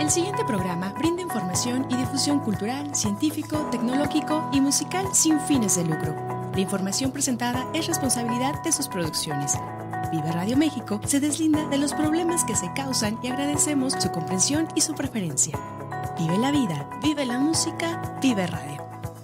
El siguiente programa brinda información y difusión cultural, científico, tecnológico y musical sin fines de lucro. La información presentada es responsabilidad de sus producciones. Vive Radio México se deslinda de los problemas que se causan y agradecemos su comprensión y su preferencia. Vive la vida, vive la música, vive radio.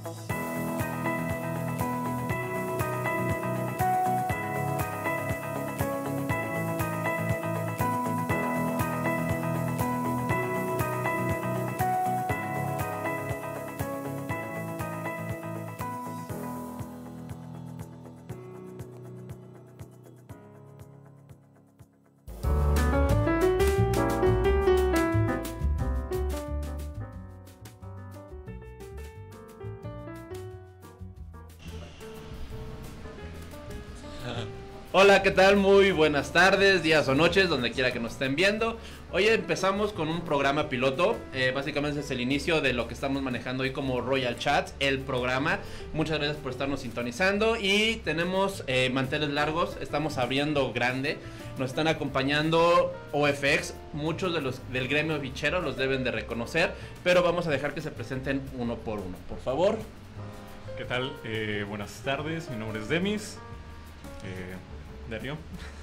Hola, ¿qué tal? Muy buenas tardes, días o noches, donde quiera que nos estén viendo. Hoy empezamos con un programa piloto, básicamente es el inicio de lo que estamos manejando hoy como Royal Chats, el programa. Muchas gracias por estarnos sintonizando y tenemos manteles largos, estamos abriendo grande. Nos están acompañando OFX, muchos de los del gremio bichero los deben de reconocer, pero vamos a dejar que se presenten uno por uno, por favor. ¿Qué tal? Buenas tardes, mi nombre es Demis. Darío.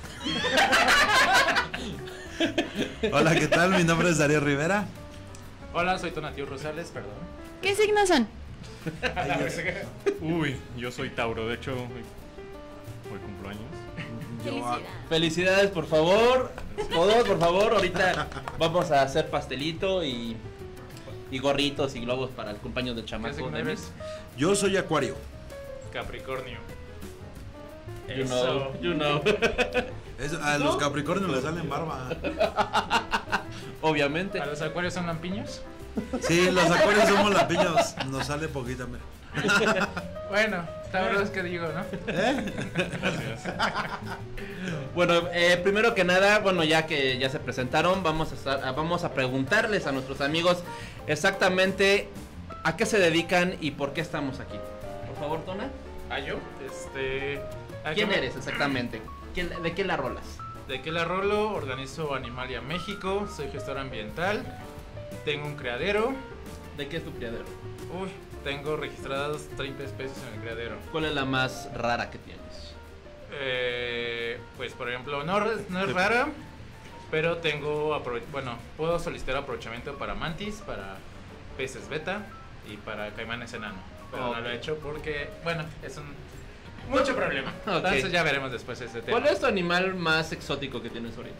Hola, ¿qué tal? Mi nombre es Darío Rivera. Hola, soy Tonatiuh Rosales, perdón. ¿Qué signos son? Uy, yo soy Tauro, de hecho, hoy cumplo años. Felicidades, por favor. Todos, por favor. Ahorita vamos a hacer pastelito y gorritos y globos para el cumpleaños del chamaco. Yo soy Acuario. Capricornio. You know. A los Capricornios les salen barba. Obviamente. ¿A los acuarios son lampiños? Sí, los Acuarios somos lampiños. Nos sale poquita, mira. Bueno, Tauro es que digo, ¿no? Gracias. Bueno, primero que nada, bueno, ya que ya se presentaron, vamos a preguntarles a nuestros amigos exactamente a qué se dedican y por qué estamos aquí. Por favor, Tona. Yo, ¿Quién eres exactamente? ¿De qué la rolas? ¿De qué la rolo? Organizo Animalia México, soy gestor ambiental, tengo un criadero. ¿De qué es tu criadero? Uy, tengo registradas 30 especies en el criadero. ¿Cuál es la más rara que tienes? Pues por ejemplo, no es rara, pero tengo, puedo solicitar aprovechamiento para mantis, para peces beta y para caimanes enano. Pero no lo he hecho porque, es mucho problema. Okay. Entonces ya veremos después ese tema. ¿Cuál es tu animal más exótico que tienes ahorita?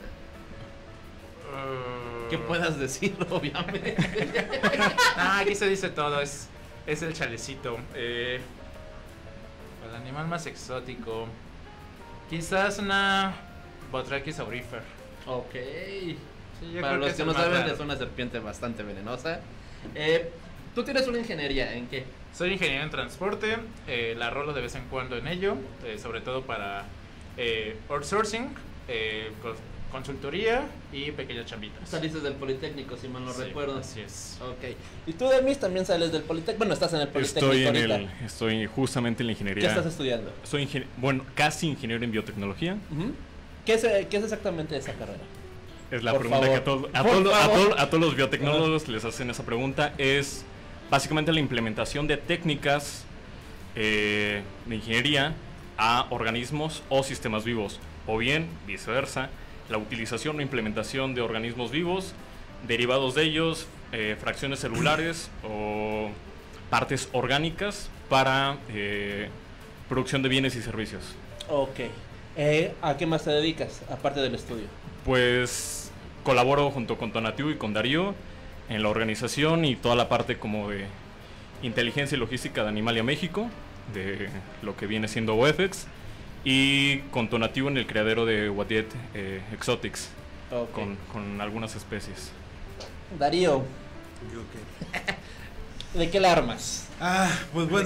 Que puedas decir, obviamente. Aquí se dice todo, es el chalecito. El animal más exótico, quizás una Botrytis aurifer. Ok. Sí, para los que no saben, es una serpiente bastante venenosa. ¿Tú tienes una ingeniería en qué? Soy ingeniero en transporte, la rolo de vez en cuando en ello, sobre todo para outsourcing, consultoría y pequeñas chambitas. Saliste del Politécnico, si mal no recuerdo. Así es. Ok. ¿Y tú, Demis, también sales del Politécnico? Bueno, estás en el Politécnico. Estoy justamente en la ingeniería. ¿Qué estás estudiando? Soy casi ingeniero en biotecnología. ¿Qué es exactamente esa carrera? Es la pregunta que a todos los biotecnólogos les hacen esa pregunta. Es básicamente la implementación de técnicas de ingeniería a organismos o sistemas vivos, o bien viceversa, la utilización o implementación de organismos vivos, derivados de ellos, fracciones celulares o partes orgánicas para producción de bienes y servicios. Ok. ¿A qué más te dedicas, aparte del estudio? Pues colaboro junto con Tonatiuh y con Darío en la organización y toda la parte como de inteligencia y logística de Animalia México, de lo que viene siendo OFX, y con Tonatiuh en el criadero de Wadiet Exotics, okay, con algunas especies. Darío, ¿Yo qué? ¿de qué la armas? Pues bueno,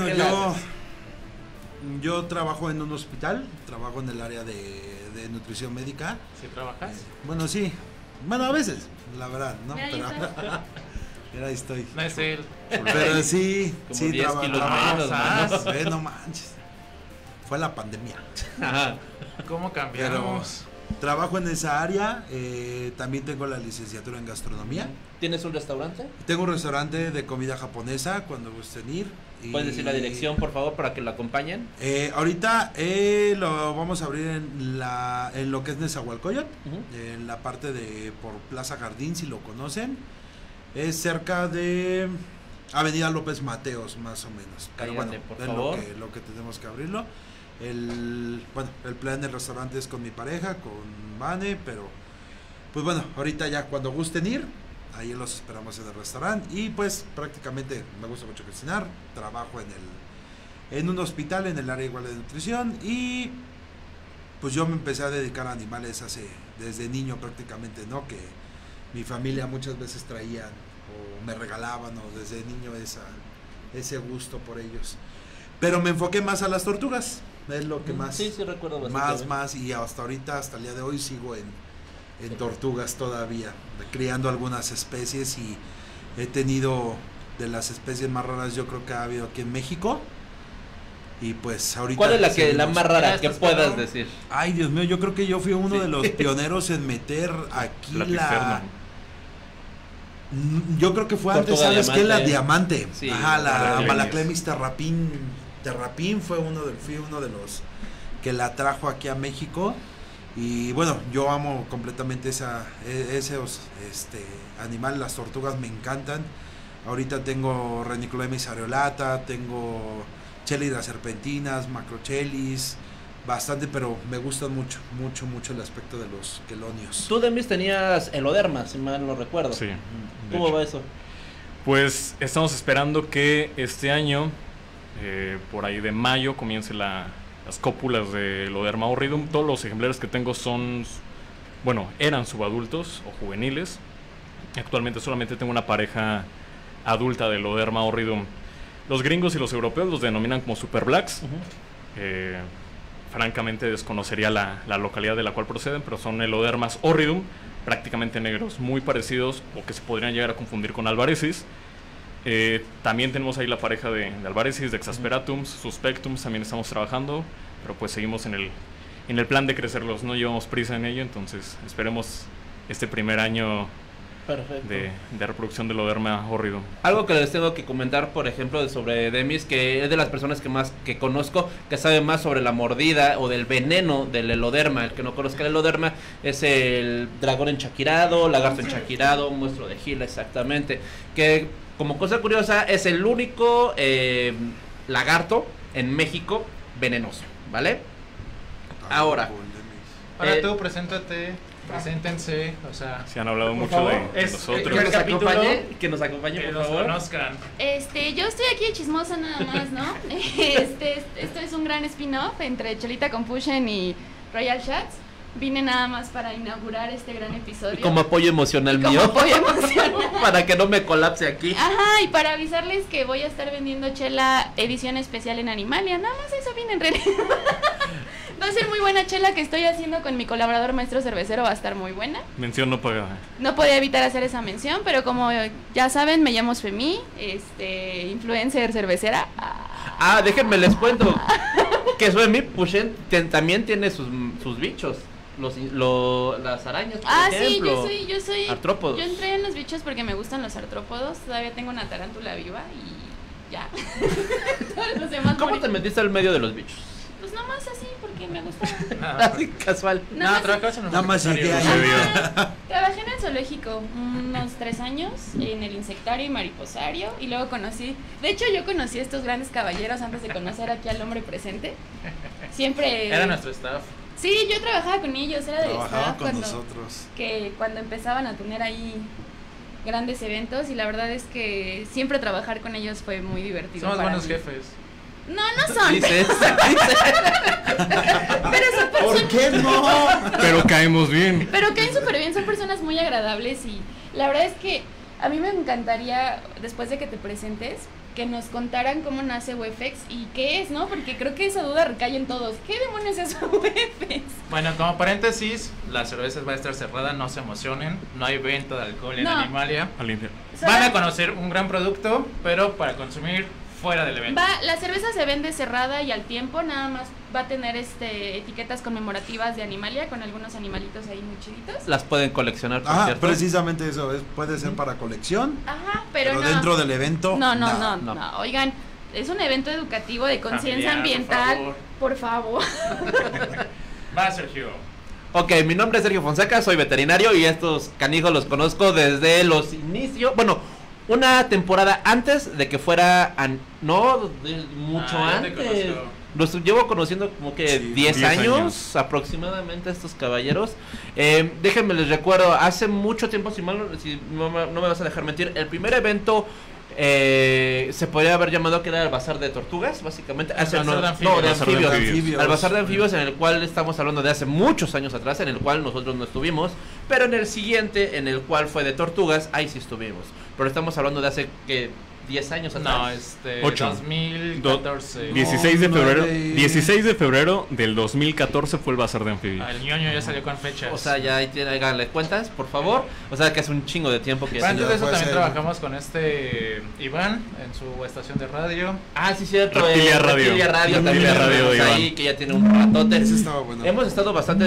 yo trabajo en un hospital, trabajo en el área de nutrición médica. ¿Sí trabajas? Bueno, sí. Bueno, a veces, la verdad, ¿no? Pero mira, ahí estoy. No es él. Pero sí, como sí 10 kilos menos, no manches. Fue la pandemia. ¿Cómo cambiamos? trabajo en esa área. También tengo la licenciatura en gastronomía. ¿Tienes un restaurante? Tengo un restaurante de comida japonesa cuando gusten ir. ¿Puedes decir la dirección, por favor, para que lo acompañen? Ahorita lo vamos a abrir en lo que es Nezahualcóyotl, en la parte de por Plaza Jardín, si lo conocen. Es cerca de Avenida López Mateos, más o menos. Pero Cállate, bueno, por es favor. lo que tenemos que abrirlo. El plan del restaurante es con mi pareja, con Vane, pero pues bueno, ahorita ya cuando gusten ir, ahí los esperamos en el restaurante. Y pues prácticamente me gusta mucho cocinar, trabajo en un hospital en el área igual de nutrición, y pues yo me empecé a dedicar a animales desde niño prácticamente, ¿no? Que mi familia muchas veces traían o me regalaban, o desde niño ese gusto por ellos. Pero me enfoqué más a las tortugas, es lo que más. Sí, recuerdo bastante. Más, y hasta ahorita, hasta el día de hoy, sigo en tortugas todavía, criando algunas especies, y he tenido de las especies más raras, yo creo que ha habido aquí en México. Y pues ahorita. ¿Cuál es la más rara que puedas decir? Ay, Dios mío, yo creo que yo fui uno de los pioneros en meter aquí yo creo que fue antes, Tortuga ¿sabes qué? La diamante. diamante. Sí, ajá, la Malaclemis. Malaclemis terrapin fui uno de los que la trajo aquí a México. Y bueno, yo amo completamente esos animales, las tortugas me encantan. Ahorita tengo Reniculemis areolata, tengo Chelidras serpentinas, Macrochelis, bastante, pero me gustan mucho el aspecto de los quelonios. Tú, Demis, tenías eloderma, si mal no recuerdo. Sí. ¿Cómo va eso? Pues estamos esperando que este año, por ahí de mayo, comience las cópulas de Eloderma horridum. Todos los ejemplares que tengo eran subadultos o juveniles. Actualmente solamente tengo una pareja adulta de Eloderma horridum. Los gringos y los europeos los denominan como Super Blacks. Francamente desconocería la localidad de la cual proceden, pero son Elodermas horridum, prácticamente negros, muy parecidos o que se podrían llegar a confundir con Alvaresis. También tenemos ahí la pareja de Alvaresis, de Exasperatums, Suspectums, también estamos trabajando, pero pues seguimos en el plan de crecerlos, no llevamos prisa en ello, entonces esperemos este primer año. Perfecto. De reproducción del Eloderma horridum. Algo que les tengo que comentar, por ejemplo, sobre Demis, que es de las personas que conozco, que sabe más sobre la mordida o del veneno del eloderma. El que no conozca el eloderma es el dragón enchaquirado, lagarto enchaquirado, monstruo de Gila, exactamente. Que, como cosa curiosa, es el único lagarto en México venenoso, ¿vale? Ahora, Ahora tú, preséntense, o sea, Se han hablado mucho favor, de es nosotros. que nos acompañe, que por los favor. conozcan. Yo estoy aquí de chismosa nada más, ¿no? Esto es un gran spin-off entre Chelita Confusion y Royal Shots. Vine nada más para inaugurar este gran episodio. Y como apoyo emocional Como mío. apoyo emocional. Para que no me colapse aquí. Ajá, y para avisarles que voy a estar vendiendo chela edición especial en Animalia. Nada más eso viene en realidad. Va a ser muy buena chela que estoy haciendo con mi colaborador maestro cervecero, va a estar muy buena. Mención no pagada. No podía evitar hacer esa mención, pero como ya saben, me llamo Femi, influencer cervecera. Déjenme les cuento que Suemi Pushen también tiene sus bichos. Las arañas, por ejemplo. Sí, yo soy artrópodos. Yo entré en los bichos porque me gustan los artrópodos. Todavía tengo una tarántula viva y ya. Todos los demás ¿Cómo te metiste al medio de los bichos? Pues nomás así, porque me gustaban. Así casual. Trabajabas en un Nada más llegué ahí. Trabajé en el zoológico unos 3 años, en el insectario y mariposario, y luego yo conocí a estos grandes caballeros antes de conocer aquí al hombre presente. Siempre... Era nuestro staff. Sí, yo trabajaba con ellos, era de Trabajaban staff con nosotros. cuando empezaban a tener ahí grandes eventos, y la verdad es que siempre trabajar con ellos fue muy divertido. Somos para buenos mí. jefes. No son. Dices. Pero son ¿Por personas, qué no? Pero caemos bien. pero caen súper bien, son personas muy agradables, y la verdad es que a mí me encantaría, después de que te presentes, que nos contaran cómo nace WFX y qué es, ¿no? Porque creo que esa duda recae en todos. ¿Qué demonios es WFX? Bueno, como paréntesis, la cerveza va a estar cerrada, no se emocionen, no hay venta de alcohol en No. Animalia. Al infierno. Van a conocer un gran producto, pero para consumir fuera del evento. La cerveza se vende cerrada y al tiempo, nada más va a tener etiquetas conmemorativas de Animalia con algunos animalitos ahí muy chiditos. Las pueden coleccionar, por cierto. Precisamente eso, puede ser para colección. Ajá, pero no. Dentro del evento. No. Oigan, es un evento educativo de conciencia ambiental. Por favor. Va, Sergio. Ok, mi nombre es Sergio Fonseca, soy veterinario y estos canijos los conozco desde los inicios. Bueno, una temporada antes de que fuera. Mucho antes. Los llevo conociendo como que 10 años aproximadamente estos caballeros. Déjenme les recuerdo, hace mucho tiempo, si no me vas a dejar mentir, el primer evento se podría haber llamado que era el Bazar de Tortugas, básicamente. De anfibios. Al Bazar de Anfibios, en el cual estamos hablando de hace muchos años atrás, en el cual nosotros no estuvimos, pero en el siguiente, en el cual fue de tortugas, ahí sí estuvimos. Pero estamos hablando de hace que 10 años atrás. 2014. 16 de febrero del 2014 fue el Bazar de Anfibios. El ñoño ya salió con fechas. O sea, ya háganle cuentas, por favor. O sea, que es un chingo de tiempo que... Antes de eso también trabajamos con Iván en su estación de radio. Ah, sí, cierto. Reptilia Radio también. Ahí, que ya tiene un ratote. Ese estaba bueno. Hemos estado bastante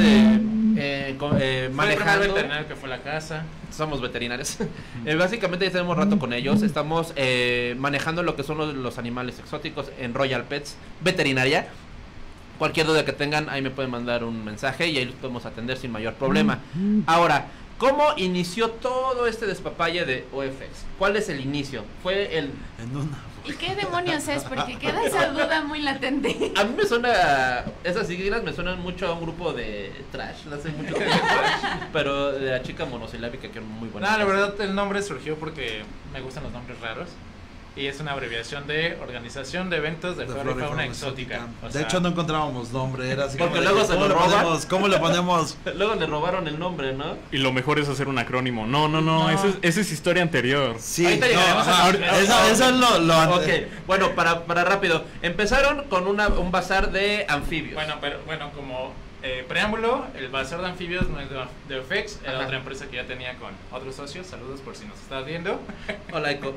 manejando. El veterinario que fue a la casa. Somos veterinarios. Básicamente ya tenemos rato con ellos. Estamos manejando lo que son los animales exóticos en Royal Pets Veterinaria. Cualquier duda que tengan, ahí me pueden mandar un mensaje y ahí los podemos atender sin mayor problema. Ahora, ¿cómo inició todo este despapalle de OFX? ¿Cuál es el inicio? Fue el... ¿Y qué demonios es? Porque queda esa duda muy latente. A mí me suena, esas siglas me suenan mucho a un grupo de trash, no sé mucho de trash, pero de la chica monosilábica que es muy buena. La verdad el nombre surgió porque me gustan los nombres raros. Y es una abreviación de Organización de Eventos de Flora y Fauna Exótica. De hecho no encontrábamos nombre, era así porque luego se lo roban. ¿Cómo le ponemos? Luego le robaron el nombre, ¿no? Y lo mejor es hacer un acrónimo. No. Esa es historia anterior. Sí, ahorita llegaremos eso es lo Ok, bueno, para rápido. Empezaron con un bazar de anfibios. Bueno, como preámbulo, el bazar de anfibios no es de OFX, era otra empresa que ya tenía con otros socios. Saludos por si nos estás viendo. Hola, Eco.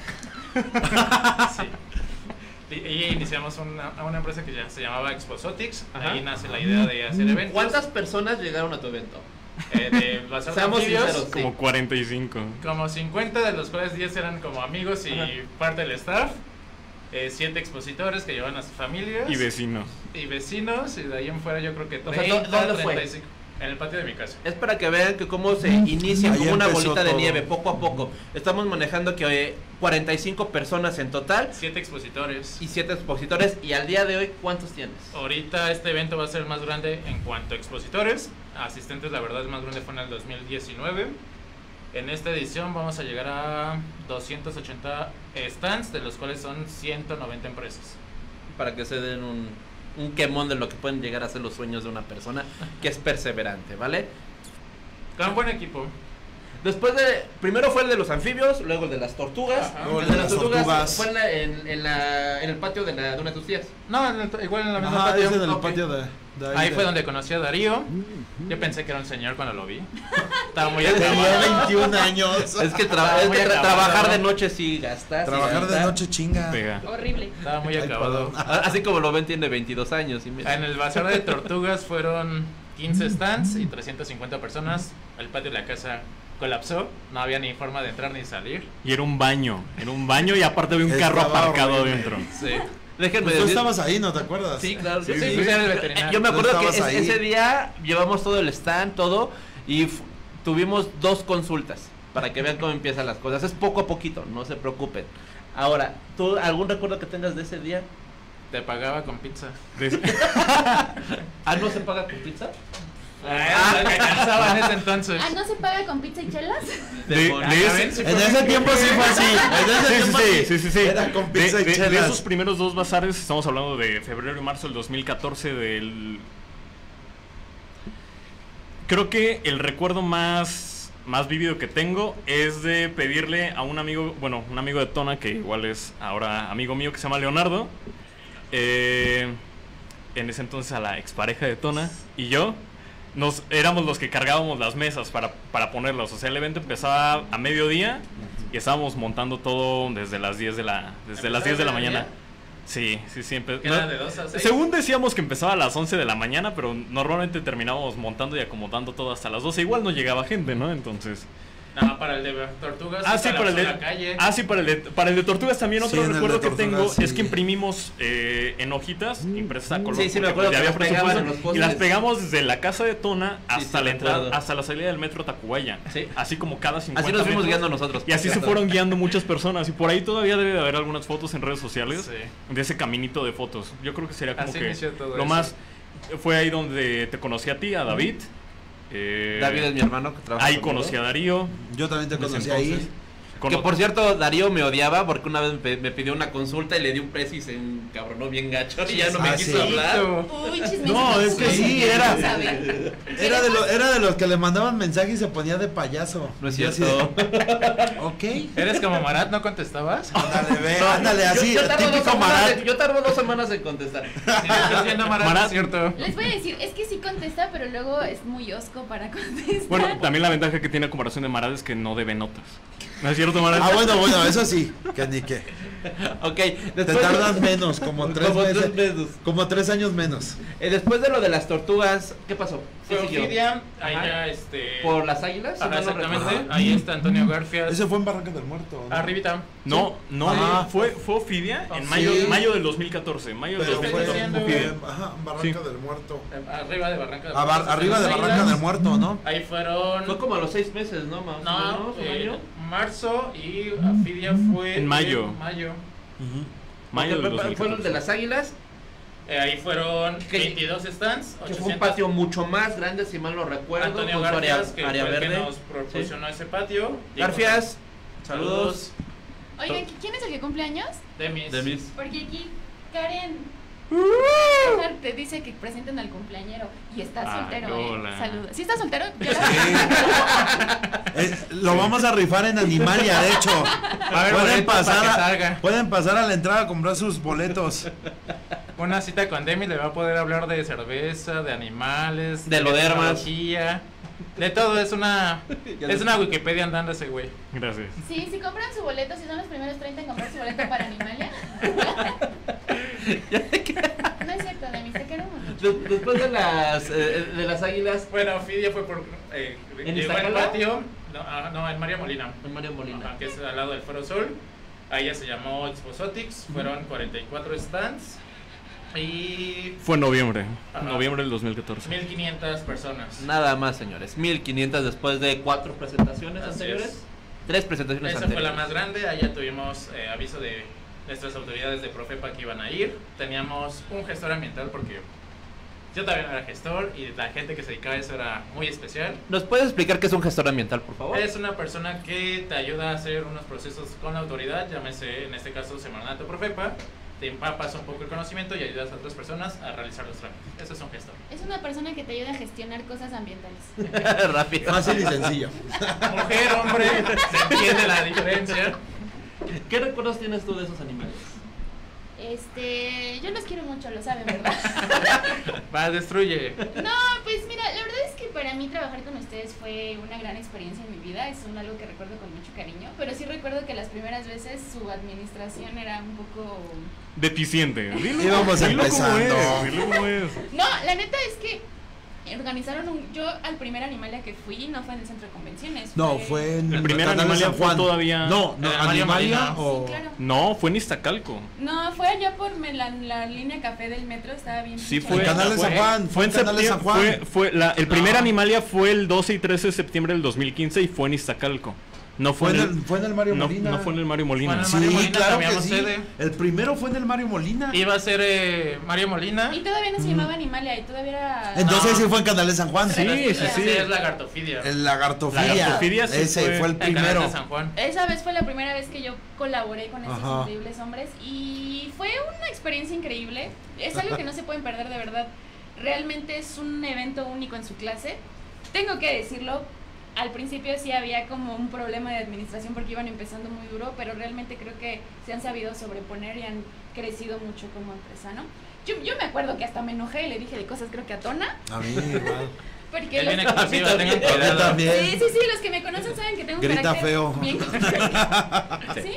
Sí. Y iniciamos una empresa que ya se llamaba Exposotics. Ahí nace la idea de hacer eventos. ¿Cuántas personas llegaron a tu evento? De bazar de anfibios, como 45. Como 50, de los cuales 10 eran como amigos y parte del staff. 7 expositores que llevan a sus familias. Y vecinos. Y de ahí en fuera yo creo que 30, o sea, ¿dónde 35. Fue? En el patio de mi casa. Es para que vean que cómo se inicia Ahí como una empezó bolita de todo. nieve, poco a poco. Estamos manejando que 45 personas en total 7 expositores. y 7 expositores. Y al día de hoy, ¿cuántos tienes? Ahorita este evento va a ser más grande en cuanto a expositores. Asistentes, la verdad, es más grande fue en el 2019. En esta edición vamos a llegar a 280 stands, de los cuales son 190 empresas. Para que se den un quemón de lo que pueden llegar a ser los sueños de una persona que es perseverante, ¿vale? Con buen equipo. Después primero fue el de los anfibios, luego el de las tortugas. Luego El de las tortugas fue en el patio de una de tus tías. No, igual en la misma patio. Es en el Ok. patio de Ahí fue donde conocí a Darío. Yo pensé que era un señor cuando lo vi. Estaba muy Tenía acabado. 21 años. Es que, muy acabado. trabajar de noche sí gasta. Trabajar de noche chinga. Pega. Horrible. Estaba muy Ay, acabado. perdón. Así como lo ven, tiene 22 años. Y mira. En el bazar de tortugas fueron 15 stands y 350 personas. El patio de la casa colapsó. No había ni forma de entrar ni salir. Y era un baño y aparte había un carro Estaba aparcado horrible. adentro. Sí. Déjenme Pues tú decir. estabas ahí, ¿no te acuerdas? Sí, claro. Sí, pues era el veterinario. Yo me Tú acuerdo que estabas ahí. ese día llevamos todo el stand, todo, y tuvimos 2 consultas para que vean cómo empiezan las cosas. Es poco a poquito, no se preocupen. Ahora, ¿tú algún recuerdo que tengas de ese día? Te pagaba con pizza. ¿No se paga con pizza? Me cansaba en ese entonces. ¿No se paga con pizza y chelas? En ese tiempo sí fue así. En ese tiempo Sí. Era con pizza y de chelas. esos primeros 2 bazares, estamos hablando de febrero y marzo del 2014 Creo que el recuerdo más vívido que tengo es de pedirle a un amigo de Tona, que igual es ahora amigo mío, que se llama Leonardo, en ese entonces a la expareja de Tona y yo, éramos los que cargábamos las mesas para ponerlas. O sea, el evento empezaba a mediodía y estábamos montando todo desde las 10 de la mañana. Sí, siempre. Era de 2 a 6. Según decíamos que empezaba a las 11 de la mañana, pero normalmente terminábamos montando y acomodando todo hasta las 12. Igual no llegaba gente, ¿no? Entonces... No, para el de Tortugas. Sí, para el de la calle. Para el de Tortugas también. Otro recuerdo que tengo es que imprimimos en hojitas impresas a color. Sí, me acuerdo que las pegaban en los postes. Y las pegamos desde la casa de Tona hasta la entrada, hasta la salida del metro Tacubaya. Sí. Así como cada 50 así nos fuimos metros, guiando nosotros. Y así se fueron guiando muchas personas. Y por ahí todavía debe de haber algunas fotos en redes sociales de ese caminito de fotos. Yo creo que sería como así que lo más... Fue ahí donde te conocí a ti, a David. David es mi hermano que trabaja ahí conmigo. Conocí a Darío. Yo también te conocí ahí. Que por cierto, Darío me odiaba porque una vez me pidió una consulta y le di un precio y se encabronó bien gacho y ya no me quiso hablar. Uy, chismecito. No, es que sí, era ¿Sabe? de los que le mandaban mensaje y se ponía de payaso. No es cierto. Ok. ¿Eres como Marat? ¿No contestabas? Ándale, ve, ándale, así, típico Marat. Yo tardo 2 semanas en contestar. Sí, estás viendo Marat, es cierto. Les voy a decir, es que sí contesta, pero luego es muy osco para contestar. Bueno, también la ventaja que tiene a comparación de Marat es que no debe notas. ¿No es cierto, Marat? Bueno, eso sí, que ni qué. Ok, Te tardas menos, como 3 meses. Como 3 años menos. Después de lo de las tortugas, ¿qué pasó? Fue ¿Qué siguió? Ofidia, ahí Ajá. ya ¿Por las águilas? Ajá, Si mal no exactamente, recuerdo. ahí está Antonio Garfias. Ese fue en Barranca del Muerto, ¿no? Arribita. No, Ah. fue Ofidia en Sí. mayo del 2014. Mayo del Pero fue 2014. en Barranca del Muerto. Arriba de Barranca del Muerto. Arriba de Barranca del Muerto, ¿no? Ahí fueron... Fue como a los 6 meses, ¿no? Más o No, menos, ¿un año? marzo y Afidia fue... En mayo. Mayo Mayo del Porque fue 2014. el de las águilas, ahí fueron ¿Qué? 22 stands, que 800. fue un patio mucho más grande, si mal no recuerdo. Antonio con su Garfias, que área fue el verde. que nos proporcionó ese patio. Garfias, saludos. Oigan, ¿quién es el que cumple años? Demis. Porque aquí Karen te dice que presenten al cumpleañero y está soltero. hola. Saludos. ¿Sí está soltero? Lo vamos a rifar en Animalia, de hecho. A ver, Pueden boletos para que pasar, salga. pueden pasar a la entrada a comprar sus boletos. Una cita con Demi, le va a poder hablar de cerveza, de animales, De lodermas. tecnología, de todo. Es una Wikipedia andando ese güey. Gracias. Sí, si compran su boleto, si son los primeros 30 en comprar su boleto para Animalia. No es cierto, Demi, te queremos mucho. Después de las águilas, Bueno, Fidia fue por ¿En llegó al Iztacala? patio, no, en María Molina, en Mario Molina. ajá, que es al lado del Foro Sol. Ahí ya se llamó Exposotics, fueron 44 stands y Fue en noviembre. Ajá. Noviembre del 2014. 1500 personas. Nada más, señores. 1500 después de 4 presentaciones Así anteriores. es. 3 presentaciones Esa anteriores. fue la más grande, allá tuvimos aviso de nuestras autoridades de Profepa que iban a ir. Teníamos un gestor ambiental porque yo también era gestor y la gente que se dedicaba a eso era muy especial. ¿Nos puedes explicar qué es un gestor ambiental, por favor? Es una persona que te ayuda a hacer unos procesos con la autoridad, llámese en este caso Semarnato Profepa, te empapas un poco el conocimiento y ayudas a otras personas a realizar los trámites. Eso es un gestor. Es una persona que te ayuda a gestionar cosas ambientales. Rápido. Fácil y sencillo. Mujer, hombre, se entiende la diferencia. ¿Qué recuerdos tienes tú de esos animales? Yo los quiero mucho, lo saben, ¿verdad? Va, destruye. No, pues mira, la verdad es que para mí trabajar con ustedes fue una gran experiencia en mi vida, es algo que recuerdo con mucho cariño, pero sí recuerdo que las primeras veces su administración era un poco... Deficiente. Íbamos Dilo como empezando. es, dilo como es. No, la neta es que organizaron yo al primer Animalia que fui no fue en el centro de convenciones. No, fue en El primer Canal de Animalia San fue Juan. todavía- No, María Animalia Molina. o... Sí, claro. No, fue en Iztacalco. No, fue allá por la línea café del metro, estaba bien. Sí, pinche. fue. El Canal de San Juan, Fue en Canal de San septiembre. Juan. El primer No. Animalia fue el 12 y 13 de septiembre del 2015 y fue en Iztacalco. No fue, Fue en el Mario no, Molina. no fue en el Mario Molina. Fue en el Sí, Mario Molina, claro que cambiamos sí. sede. El primero fue en el Mario Molina. Iba a ser María Molina. Y todavía no se llamaba Animalia, y todavía era... Entonces No. sí fue en Canal de San Juan. Sí, sí, sí. Es Lagartofidia. El Lagartofilia. Lagartofilia sí Ese fue el En Canal primero. de San Juan. Esa vez fue la primera vez que yo colaboré con estos Ajá. increíbles hombres y fue una experiencia increíble. Es algo que no se pueden perder de verdad. Realmente es un evento único en su clase. Tengo que decirlo, al principio sí había como un problema de administración porque iban empezando muy duro, pero realmente creo que se han sabido sobreponer y han crecido mucho como empresa, ¿no? Yo me acuerdo que hasta me enojé y le dije de cosas creo que a Tona. A mí igual. Porque Él los... viene exclusiva, tengan Yo cuidado. también. Sí, sí, sí, los que me conocen saben que tengo un Grita carácter feo. bien... ¿Sí?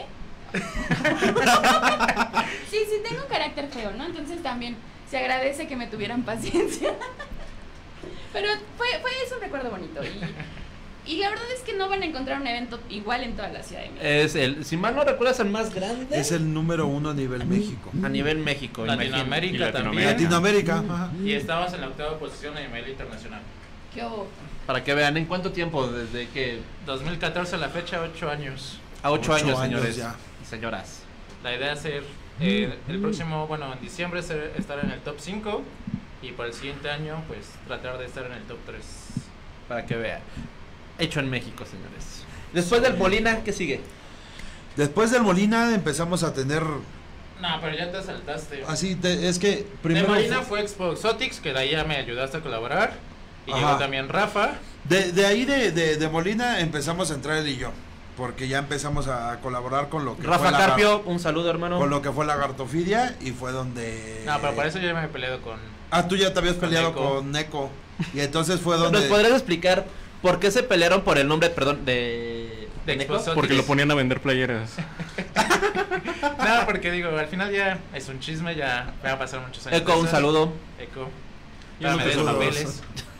Sí, sí, tengo un carácter feo, ¿no? Entonces también se agradece que me tuvieran paciencia. Pero es un recuerdo bonito y la verdad es que no van a encontrar un evento igual en toda la Ciudad de México. Es el, si mal no recuerdas, el más grande. Es el número 1 a nivel México. A nivel México, imagínate. Latinoamérica Y también. Latinoamérica. Ajá. Y estabas en la 8ª posición a nivel internacional. ¿Qué hubo? Para que vean, ¿en cuánto tiempo? Desde que... 2014 a la fecha, 8 años. A 8 años, 8 años señores ya. y señoras. La idea es ser el próximo, bueno, en diciembre estar en el top 5 y para el siguiente año pues tratar de estar en el top 3. Para que vean. Hecho en México, señores. Después del Molina, ¿qué sigue? Después del Molina empezamos a tener No, pero ya te saltaste. así, es que De primero Molina fue Expo Exotics, que de ahí ya me ayudaste a colaborar. Y Ajá. llegó también Rafa. de ahí de Molina empezamos a entrar él y yo, porque ya empezamos a colaborar con lo que Rafa fue la Carpio, un saludo, hermano. con lo que fue Lagartofidia y fue donde No, pero para eso yo ya me he peleado con... tú ya te habías con peleado Neko. con Neko y entonces fue ¿Nos donde podrías explicar por qué se pelearon por el nombre, perdón, de De Neko? Exposotics. Porque lo ponían a vender playeras. No, porque digo, al final ya es un chisme, ya va a pasar muchos años. Eco, de un eso. saludo. Eco. Yo no Me te des saludo. papeles.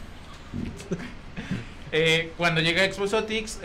Cuando llega Exposotics,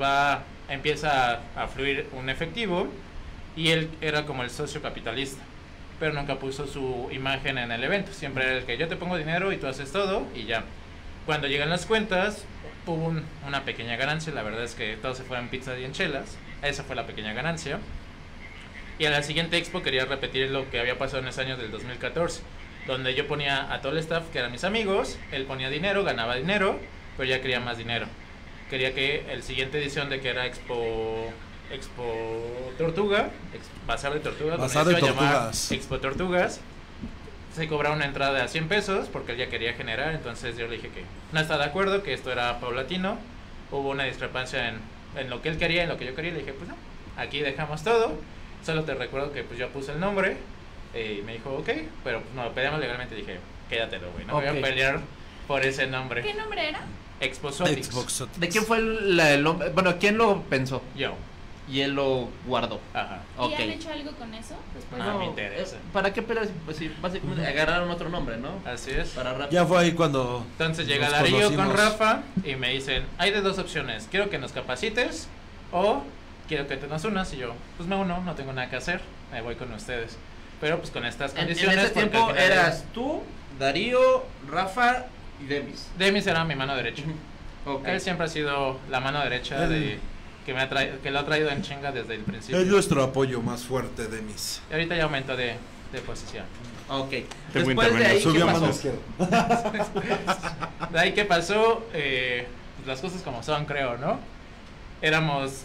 empieza a fluir un efectivo y él era como el socio capitalista, pero nunca puso su imagen en el evento. Siempre era el que yo te pongo dinero y tú haces todo y ya. Cuando llegan las cuentas, hubo una pequeña ganancia. La verdad es que todos se fueron en pizza y en chelas. Esa fue la pequeña ganancia. Y a la siguiente expo quería repetir lo que había pasado en ese año del 2014, donde yo ponía a todo el staff que eran mis amigos, él ponía dinero, ganaba dinero, pero ya quería más dinero. Quería que el siguiente edición de que era Expo Tortuga, Bazar de Tortugas, Bazar donde de se iba a llamar Tortugas. Expo Tortugas, se cobraba una entrada de 100 pesos porque él ya quería generar. Entonces yo le dije que no estaba de acuerdo, que esto era paulatino. Hubo una discrepancia en lo que él quería y en lo que yo quería. Le dije, pues no, aquí dejamos todo. Solo te recuerdo que pues yo puse el nombre. Y me dijo, ok, pero pues no, peleamos legalmente. Dije, quédatelo, güey, no voy Ok. a pelear por ese nombre. ¿Qué nombre era? Exposotics. Xbox. ¿De quién fue el nombre? Bueno, ¿quién lo pensó? Yo. Y él lo guardó. Ajá. Ok. ¿Y han hecho algo con eso? Después No, me interesa. ¿Para qué pelear? Pues sí, básicamente agarraron otro nombre, ¿no? Así es. Para rap. Ya fue ahí cuando Entonces llega nos Darío con conocimos. Rafa y me dicen, hay de dos opciones, quiero que nos capacites o quiero que te nos unas. Y yo, pues me uno, no tengo nada que hacer, me voy con ustedes. Pero pues con estas En condiciones. ese porque tiempo al final eras tú, Darío, Rafa y Demis. Demis era mi mano derecha. Ok. Él siempre ha sido la mano derecha Él- que lo ha traído en chinga desde el principio. es nuestro apoyo más fuerte de mis. Y ahorita ya aumentó de posición. Ok. Tengo Después de ahí, ¿qué Subió a mano pasó? izquierda. De ahí que pasó, pues, las cosas como son, creo, ¿no? Éramos,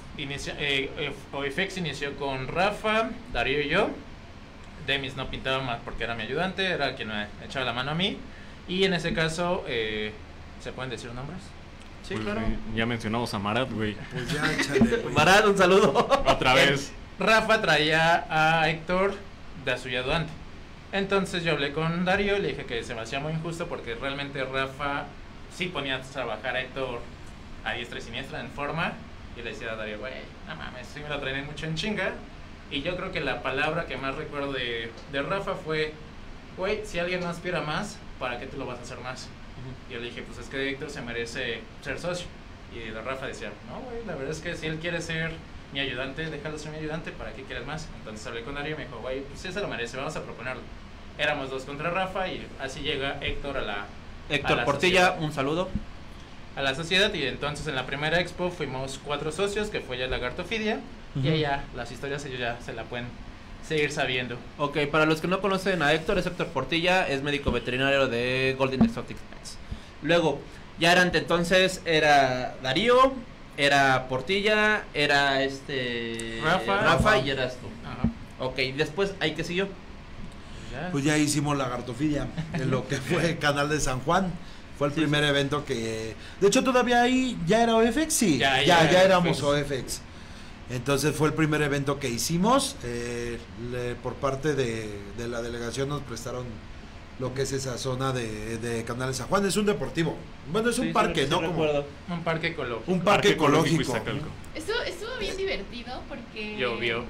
OFX inició con Rafa, Darío y yo. Demis no pintaba más porque era mi ayudante, era quien me echaba la mano a mí. Y en ese caso, ¿se pueden decir nombres? Sí, Pues, claro. ya mencionamos a Marat, güey. Pues ya, échale, güey. Marat, un saludo. Otra vez. Rafa traía a Héctor de su ayudante. Entonces yo hablé con Darío y le dije que se me hacía muy injusto porque realmente Rafa sí ponía a trabajar a Héctor a diestra y siniestra en forma. Y le decía a Darío, güey, no mames, sí me lo traen mucho en chinga. Y yo creo que la palabra que más recuerdo de Rafa fue, güey, si alguien no aspira más, ¿para qué tú lo vas a hacer más? Y yo le dije, pues es que Héctor se merece ser socio. Y Rafa decía, no, güey, la verdad es que si él quiere ser mi ayudante, déjalo ser mi ayudante, ¿para qué quieres más? Entonces hablé con Darío y me dijo, güey, pues sí se lo merece, vamos a proponerlo. Éramos 2 contra Rafa y así llega Héctor a la Héctor Portilla, sociedad. un saludo. A la sociedad. Y entonces en la primera expo fuimos 4 socios, que fue ya Lagartofidia. Y allá las historias ellos ya se la pueden seguir sabiendo. Ok, para los que no conocen a Héctor, es Héctor Portilla, es médico veterinario de Golden Exotic Pets. Luego, ya eran entonces, era Darío, era Portilla, era Rafa y eras tú. Ajá. Ok, después, ¿ahí qué siguió? Ya. Pues ya hicimos Lagartofidia en lo que fue Canal de San Juan. Fue el primer evento que... De hecho, todavía ahí ya era OFX, sí. Ya Ya éramos OFX. OFX. Entonces fue el primer evento que hicimos. Por parte de la delegación nos prestaron lo que es esa zona de Canal de San Juan. Es un deportivo. Bueno, es un Sí, parque, sí ¿no? recuerdo. Un parque ecológico. Un parque ecológico. Iztacalco. Estuvo bien divertido porque... Llovió.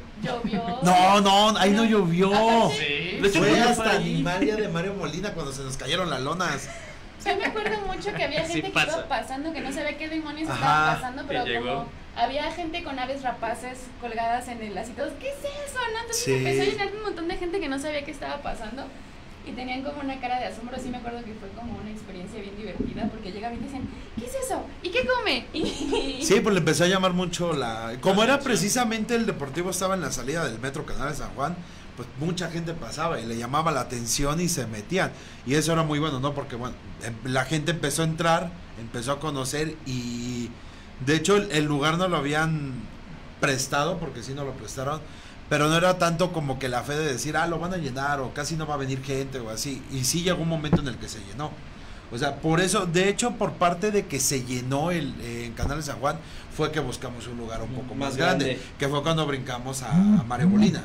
No, ahí no llovió. Sí. De hecho, Fue creo que hasta fue ahí. Animalia de Mario Molina cuando se nos cayeron las lonas. Yo me acuerdo mucho que había Sí gente que pasa. iba pasando, que no sabía qué demonios Ajá. estaba pasando, pero Y llegó. como había gente con aves rapaces colgadas en el así todos, ¿qué es eso? ¿No? Entonces Sí. empezó a llenar un montón de gente que no sabía qué estaba pasando y tenían como una cara de asombro. Sí me acuerdo que fue como una experiencia bien divertida porque llegaban y decían, ¿qué es eso? ¿Y qué come? Y... Sí, pues le empezó a llamar mucho como era precisamente el deportivo estaba en la salida del metro Canal de San Juan, pues mucha gente pasaba y le llamaba la atención y se metían. Y eso era muy bueno, ¿no? Porque bueno, la gente empezó a entrar, empezó a conocer y de hecho el lugar no lo habían prestado, porque sí no lo prestaron, pero no era tanto como que la fe de decir, lo van a llenar o casi no va a venir gente o así. Y sí llegó un momento en el que se llenó. O sea, por eso, de hecho, por parte de que se llenó en Canal de San Juan, fue que buscamos un lugar un poco más grande, que fue cuando brincamos a Mario Molina.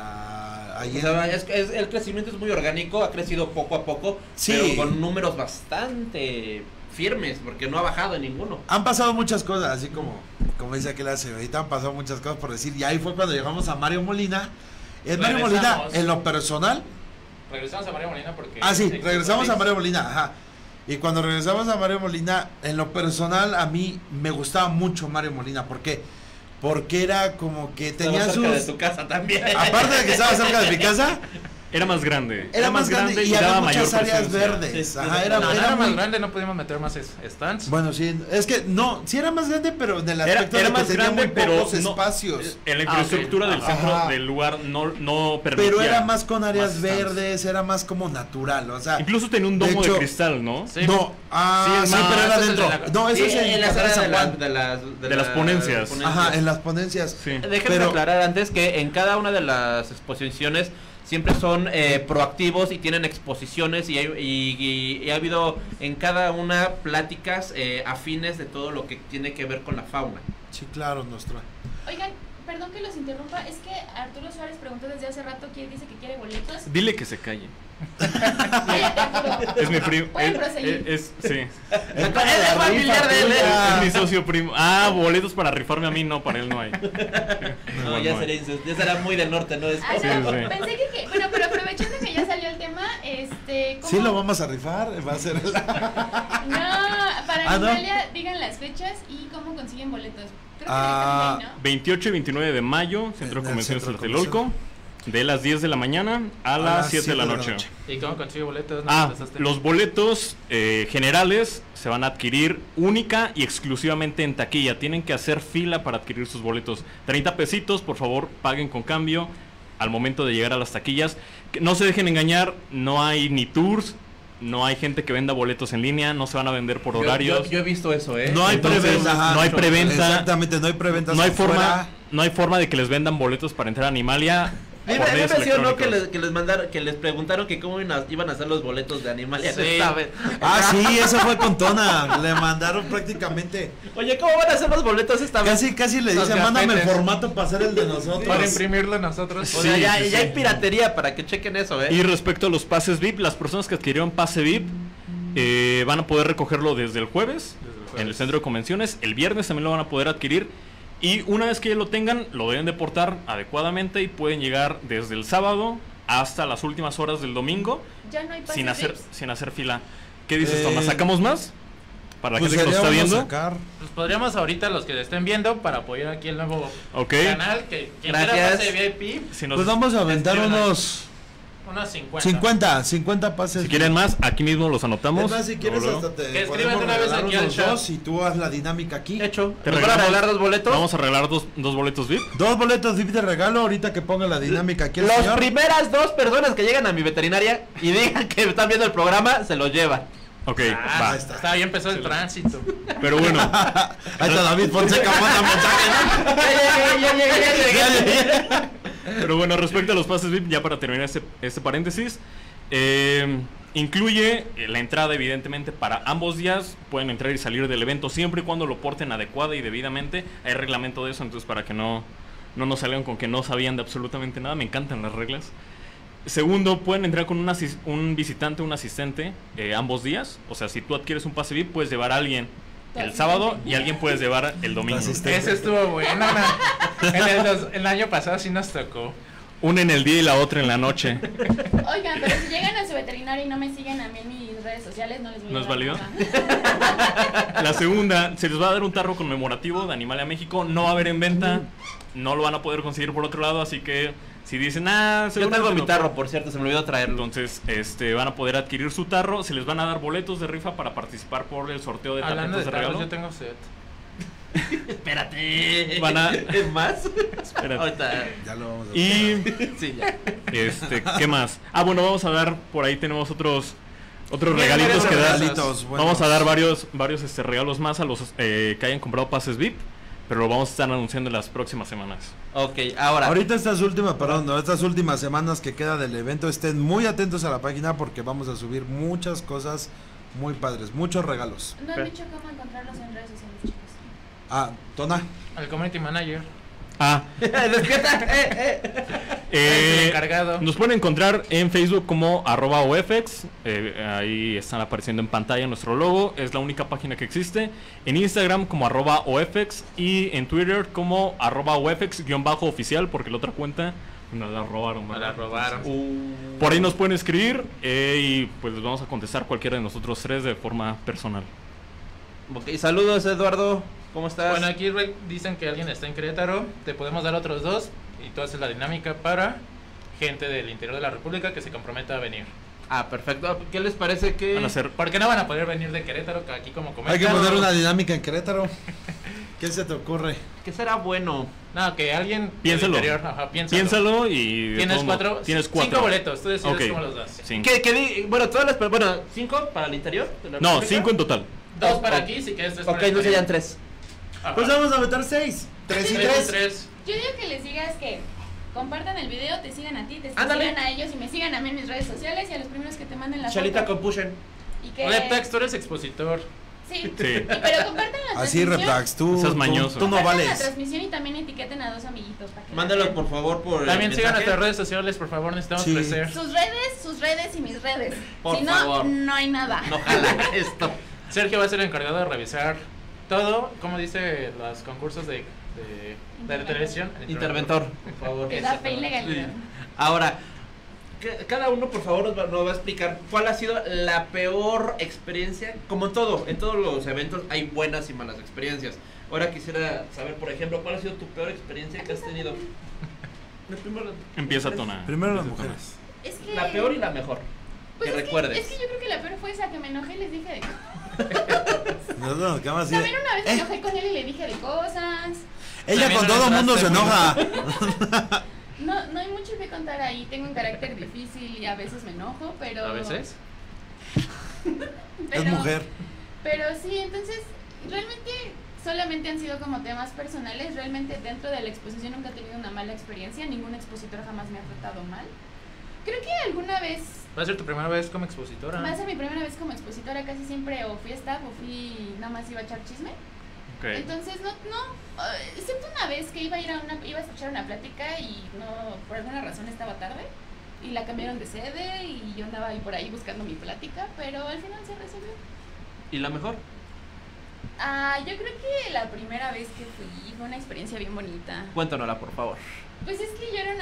Ahí O sea, el crecimiento es muy orgánico, ha crecido poco a poco, Sí. pero con números bastante firmes, porque no ha bajado en ninguno. han pasado muchas cosas, así como dice aquí la señorita, han pasado muchas cosas por decir, y ahí fue cuando llegamos a Mario Molina. Mario Molina, Regresamos. en lo personal, Regresamos a Mario Molina porque... sí, regresamos a Mario Molina, ajá. Y cuando regresamos a Mario Molina, en lo personal, a mí me gustaba mucho Mario Molina. ¿Por qué? Porque era como que tenía Estaba cerca de sus... tu casa también. Aparte de que estaba cerca de mi casa, Era más grande. era más grande y daba había mayor muchas áreas presencia. verdes. Sí, Ajá, sí, era, No, era era más muy- grande, no pudimos meter más stands. Bueno, sí, es que no, sí era más grande, pero en el aspecto Era de que más tenía grande, muy pero pocos no- espacios. En la infraestructura ok. del centro Ajá. del lugar no permitía. Pero era más con áreas más stands. verdes, era más como natural, o sea... Incluso tenía un de domo de, hecho, cristal, ¿no? Sí. No, Sí, sí, no, pero era eso es el dentro. de la- No, eso Sí, es en en la Casa de sala San Juan. De las ponencias. Ajá, en las ponencias. Sí. Déjenme Pero- aclarar antes que en cada una de las exposiciones siempre son proactivos y tienen exposiciones y ha habido en cada una pláticas afines de todo lo que tiene que ver con la fauna. Sí, claro, nuestra. Oigan, perdón que los interrumpa, es que Arturo Suárez preguntó desde hace rato quién dice que quiere boletos. Dile que se calle. Cállate, Arturo. Es mi primo. Pueden proseguir. Sí. Es familiar de él. Es mi socio primo. Boletos para rifarme a mí, no, para él no hay. No, ya será muy del norte, ¿no? Es Ay, Sí, no, sí. pensé que bueno, pero aprovechando que ya salió el tema, ¿cómo? Sí, lo vamos a rifar, va a ser el... No, para ¿no? Animalia, digan las fechas y cómo consiguen boletos. Creo que Ah, directamente ahí, ¿no? 28 y 29 de mayo, Centro En de el Convenciones Centro de Tlatelolco, de las 10 de la mañana a las 7 de la noche. ¿Y cómo consigo boletos? ¿No contestaste? Los boletos generales se van a adquirir única y exclusivamente en taquilla. Tienen que hacer fila para adquirir sus boletos. 30 pesitos, por favor, paguen con cambio al momento de llegar a las taquillas. Que no se dejen engañar, no hay ni tours, no hay gente que venda boletos en línea, no se van a vender por horarios. Yo he visto eso, ¿eh? No hay Entonces, preventa. ajá. no hay preventa. Exactamente, no hay preventa. No hay forma de que les vendan boletos para entrar a Animalia. Me por medios impresionó que electrónicos. que les preguntaron que cómo iban a hacer los boletos de Animalia Sí. esta vez. Sí, eso fue con Tona. Le mandaron prácticamente. Oye, ¿cómo van a hacer los boletos esta vez? Casi le Los dicen, mándame el gafetes. formato para hacer el de nosotros. Para imprimirlo nosotros. O sea, Sí, ya, sí, ya sí. hay piratería para que chequen eso, ¿eh? Y respecto a los pases VIP, las personas que adquirieron pase VIP van a poder recogerlo desde el jueves en el centro de convenciones. El viernes también lo van a poder adquirir. Y una vez que ya lo tengan, lo deben de portar adecuadamente y pueden llegar desde el sábado hasta las últimas horas del domingo Ya no hay pases sin hacer, VIPs. sin hacer fila. ¿Qué dices, Tomás? Eh, ¿Sacamos más? Para la Pues gente que nos sería está bueno viendo. sacar. Pues podríamos ahorita, los que estén viendo, para apoyar aquí el nuevo Ok. canal, que quien Gracias. quiera pase VIP, Si, nos- Pues vamos a aventar Escriban ahí. unos unos 50. pases. si quieren más, aquí mismo los anotamos. Es más, si quieres Luego, hasta te Que escriban podemos de una vez regalar aquí al unos chat. dos y tú haz la dinámica aquí. Hecho. Te ¿Nos van a regalamos- regalar dos boletos? Vamos a regalar dos boletos VIP. 2 boletos VIP de regalo ahorita que ponga la dinámica aquí el Las señor. primeras 2 personas que llegan a mi veterinaria y digan que están viendo el programa, se los llevan. Ok, Ah, va. ahí está. está, ya empezó el tránsito. Pero bueno, Ahí está David Fonseca, manda mensaje. Ya llegué. pero bueno, respecto a los pases VIP, ya para terminar este paréntesis, incluye la entrada evidentemente para ambos días. Pueden entrar y salir del evento siempre y cuando lo porten adecuada y debidamente. Hay reglamento de eso, entonces para que no nos salgan con que no sabían de absolutamente nada. Me encantan las reglas. Segundo, pueden entrar con un visitante o un asistente ambos días. O sea, si tú adquieres un pase VIP, puedes llevar a alguien el sábado y alguien puedes llevar el domingo. Ese estuvo bueno. El año pasado sí nos tocó. Una en el día y la otra en la noche. Oigan, pero si llegan a su veterinario y no me siguen a mí en mis redes sociales, no les voy a ¿No es dar válido? nada. La segunda, se les va a dar un tarro conmemorativo de Animalia México. No va a haber en venta. No lo van a poder conseguir por otro lado. Así que si dicen, yo tengo mi tarro, por cierto, se me olvidó traerlo. Entonces, van a poder adquirir su tarro. Se les van a dar boletos de rifa para participar por el sorteo de tarjetas de regalo. Yo tengo set. Espérate. ¿Es más? Espérate. Ahorita. Ya lo vamos a Y sí, ya. ¿qué más? Bueno, vamos a dar, por ahí tenemos otros regalitos que dar. Vamos a dar varios regalos más a los que hayan comprado pases VIP, pero lo vamos a estar anunciando en las próximas semanas. Ok, ahora. Ahorita estas últimas semanas que queda del evento, estén muy atentos a la página porque vamos a subir muchas cosas muy padres, muchos regalos. No han dicho cómo encontrarlos en redes sociales, chicos. Tona. Al community manager. Despierta. Encargado. Nos pueden encontrar en Facebook como @OFX. Ahí están apareciendo en pantalla nuestro logo. Es la única página que existe. En Instagram como @OFX. Y en Twitter como @OFX_oficial. Porque la otra cuenta nos la robaron. Por ahí nos pueden escribir. Y pues les vamos a contestar cualquiera de nosotros tres de forma personal. Ok, saludos, Eduardo. ¿Cómo estás? Bueno, aquí dicen que alguien está en Querétaro. Te podemos dar otros dos. Y tú haces la dinámica para gente del interior de la República que se comprometa a venir. Perfecto. ¿Qué les parece que...? Van a ser... ¿Por qué no van a poder venir de Querétaro? Que aquí como comentan. Hay que poner una dinámica en Querétaro. ¿Qué se te ocurre? ¿Qué será bueno? No, que alguien Piénsalo. del interior, Piénsalo y... Tienes cuatro. 5 boletos. Tú decides Okay. cómo los das. Bueno, todas las... Bueno, 5 para el interior. No, 5 en total. 2 para aquí, si quieres 3 para Ok, no serían 3. Pues vamos a meter 6. 3 y 3. Yo digo que les digas que compartan el video, te sigan a ti, te Ándale. sigan a ellos y me sigan a mí en mis redes sociales y a los primeros que te manden la Chalita foto. con Pushen. Y que... Reptax, tú eres expositor. Sí. Sí. Pero compartan la Así, transmisión. Reptax, tú Seas mañoso. tú no Compartan la vales. transmisión y también etiqueten a 2 amiguitos para que Mándalos la vean. por favor por También sigan mensaje. nuestras redes sociales, por favor, necesitamos Sí. crecer. Sus redes y mis redes. Por si no, favor. no hay nada. No jala esto. Sergio va a ser el encargado de revisar todo, como dice los concursos de televisión. Interventor, por favor. Que da fe y legalidad. Sí. Ahora, cada uno por favor nos va a explicar cuál ha sido la peor experiencia. Como en todos los eventos hay buenas y malas experiencias. Ahora quisiera saber, por ejemplo, cuál ha sido tu peor experiencia que has tenido. Empieza Tona. Primero las Empieza, Tona. mujeres. Es que... La peor y la mejor. Pues que es recuerdes. Es que yo creo que la peor fue esa, que me enojé y les dije de Nos quedamos así de- También una vez me enojé con él y le dije de cosas. Ella También con no todo el mundo se entraste, enoja. No hay mucho que contar ahí. Tengo un carácter difícil y a veces me enojo, pero... ¿A veces? pero- Es mujer. Pero sí, entonces, realmente solamente han sido como temas personales. Realmente dentro de la exposición nunca he tenido una mala experiencia. Ningún expositor jamás me ha tratado mal. Creo que alguna vez... ¿Va a ser tu primera vez como expositora? Va a ser mi primera vez como expositora. Casi siempre o fui staff o nada más iba a echar chisme. Okay. Entonces excepto una vez que iba a escuchar una plática y no, por alguna razón estaba tarde y la cambiaron de sede y yo andaba ahí por ahí buscando mi plática, pero al final se resolvió. ¿Y la mejor? Yo creo que la primera vez que fui fue una experiencia bien bonita. Cuéntanosla, por favor. Pues es que yo era una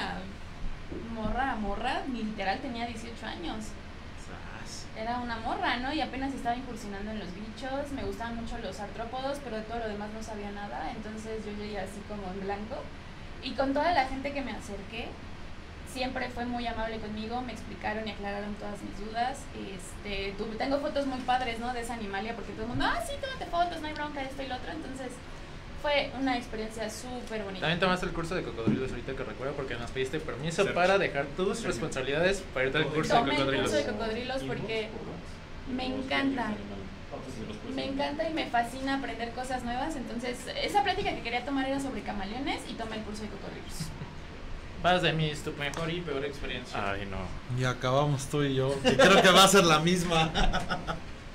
morra, literal tenía 18 años. Era una morra, ¿no? Y apenas estaba incursionando en los bichos, me gustaban mucho los artrópodos, pero de todo lo demás no sabía nada, entonces yo llegué así como en blanco. Y con toda la gente que me acerqué, siempre fue muy amable conmigo, me explicaron y aclararon todas mis dudas. Tengo fotos muy padres, ¿no? De esa Animalia, porque todo el mundo, sí, tómate fotos, no hay bronca, esto y lo otro, entonces... Fue una experiencia súper bonita. También tomaste el curso de cocodrilos ahorita que recuerdo porque nos pediste permiso para dejar tus responsabilidades para irte al curso de Tomé el cocodrilos. curso de cocodrilos porque me encanta. Me encanta y me fascina aprender cosas nuevas. Entonces, esa plática que quería tomar era sobre camaleones y tomé el curso de cocodrilos. Vas de mí, tu mejor y peor experiencia. Ay, no. Y acabamos tú y yo. Que creo que va a ser la misma.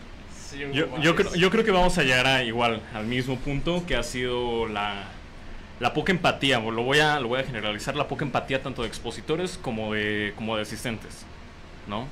Yo creo que vamos a llegar al mismo punto que ha sido la poca empatía, lo voy a generalizar, la poca empatía tanto de expositores como de asistentes, ¿no?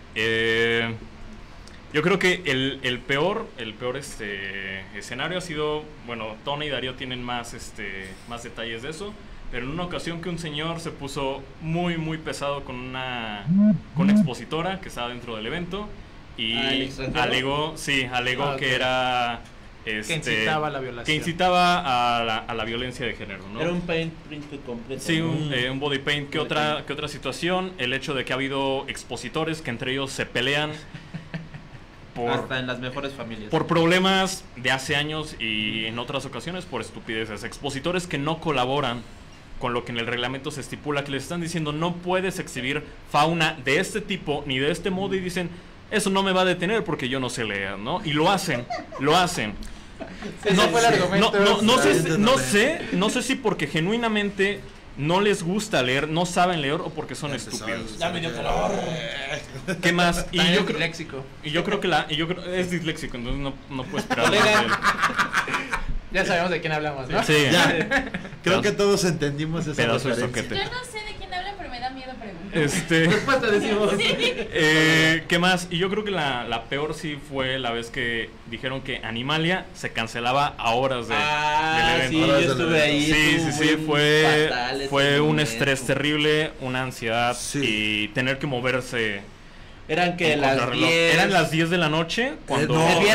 Yo creo que el peor escenario ha sido, bueno, Tona y Darío tienen más detalles de eso, pero en una ocasión que un señor se puso muy muy pesado con una expositora que estaba dentro del evento y alegó que era que incitaba a la violación. Que incitaba a la violencia de género, ¿no? Era un paint completo. Sí, un body paint. ¿Qué otra situación? El hecho de que ha habido expositores que entre ellos se pelean hasta en las mejores familias. Por problemas de hace años y en otras ocasiones por estupideces. Expositores que no colaboran con lo que en el reglamento se estipula, que les están diciendo no puedes exhibir fauna de este tipo ni de este modo, y dicen eso no me va a detener porque yo no sé leer, ¿no? Y lo hacen. No fue el argumento. No sé si porque genuinamente no les gusta leer, no saben leer, o porque son estúpidos. Ya me dio calor. ¿Qué más? Y yo creo que es disléxico, entonces no puedo esperar más de él. Ya sabemos de quién hablamos, ¿no? Sí. Creo que todos entendimos esa pedazo de referencia. soquete. Yo no sé de quién hablan, pero me da miedo preguntar. Después te decimos. ¿Qué más? Y yo creo que la peor sí fue la vez que dijeron que Animalia se cancelaba a horas del evento. Sí, yo estuve ahí. Sí, fue un estrés terrible, una ansiedad y tener que moverse. Eran que las 10. Eran las 10 de la noche cuando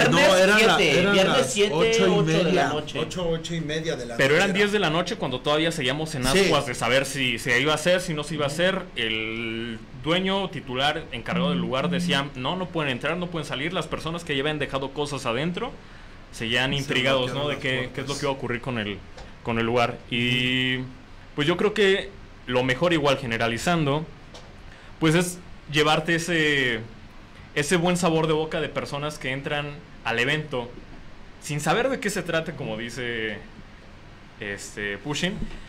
viernes 7, 8 de la noche. 8 y media de la noche. Pero eran 10 de la noche cuando todavía seguíamos en ascuas de saber si se iba a hacer, si no se iba a hacer. El dueño titular encargado del lugar decía, no pueden entrar, no pueden salir. Las personas que ya habían dejado cosas adentro seguían intrigados, ¿no? De qué es lo que iba a ocurrir con el lugar. Y pues yo creo que lo mejor, igual generalizando, pues es llevarte ese buen sabor de boca de personas que entran al evento sin saber de qué se trata, como dice Pushing,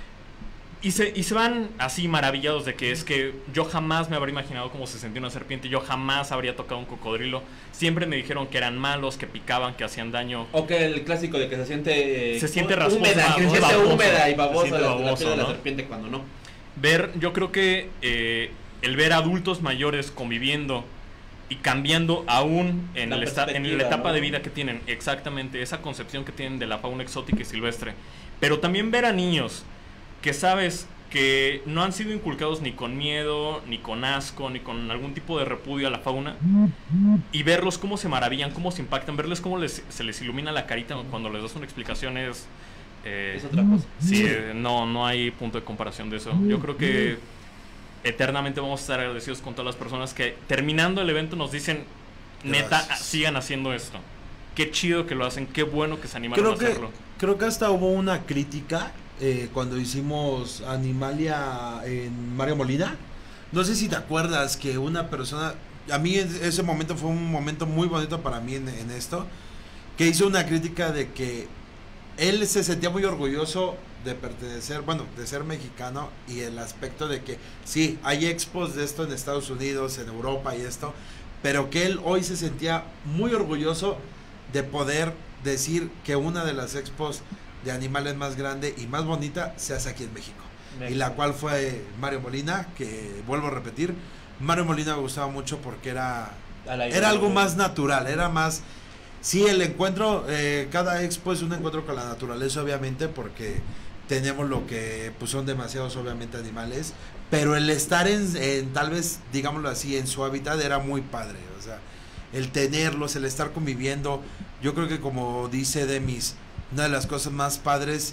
y se van así maravillados de que es que yo jamás me habría imaginado cómo se sentía una serpiente, yo jamás habría tocado un cocodrilo, siempre me dijeron que eran malos, que picaban, que hacían daño. O que el clásico de que se siente rasposo, húmeda y babosa la piel de la ¿no? serpiente cuando no. Yo creo que el ver adultos mayores conviviendo y cambiando aún en la etapa, ¿no?, de vida que tienen, exactamente, esa concepción que tienen de la fauna exótica y silvestre, pero también ver a niños que sabes que no han sido inculcados ni con miedo, ni con asco, ni con algún tipo de repudio a la fauna, y verlos cómo se maravillan, cómo se impactan, verles cómo se les ilumina la carita cuando les das una explicación es otra cosa. Sí, no hay punto de comparación de eso. Yo creo que eternamente vamos a estar agradecidos con todas las personas que terminando el evento nos dicen, neta, sigan haciendo esto. Qué chido que lo hacen, qué bueno que se animaron a hacerlo. Creo que hasta hubo una crítica cuando hicimos Animalia en Mario Molina. No sé si te acuerdas que una persona, a mí ese momento fue un momento muy bonito para mí en esto, que hizo una crítica de que él se sentía muy orgulloso de pertenecer, de ser mexicano, y el aspecto de que sí, hay expos de esto en Estados Unidos, en Europa y esto, pero que él hoy se sentía muy orgulloso de poder decir que una de las expos de animales más grande y más bonita se hace aquí en México. Y la cual fue Mario Molina, que vuelvo a repetir, Mario Molina me gustaba mucho porque era algo más natural, era más... Sí, el encuentro, cada expo es un encuentro con la naturaleza, obviamente, porque tenemos lo que pues son demasiados, obviamente, animales, pero el estar en tal vez, digámoslo así, en su hábitat era muy padre, o sea, el tenerlos, el estar conviviendo. Yo creo que, como dice Demis, una de las cosas más padres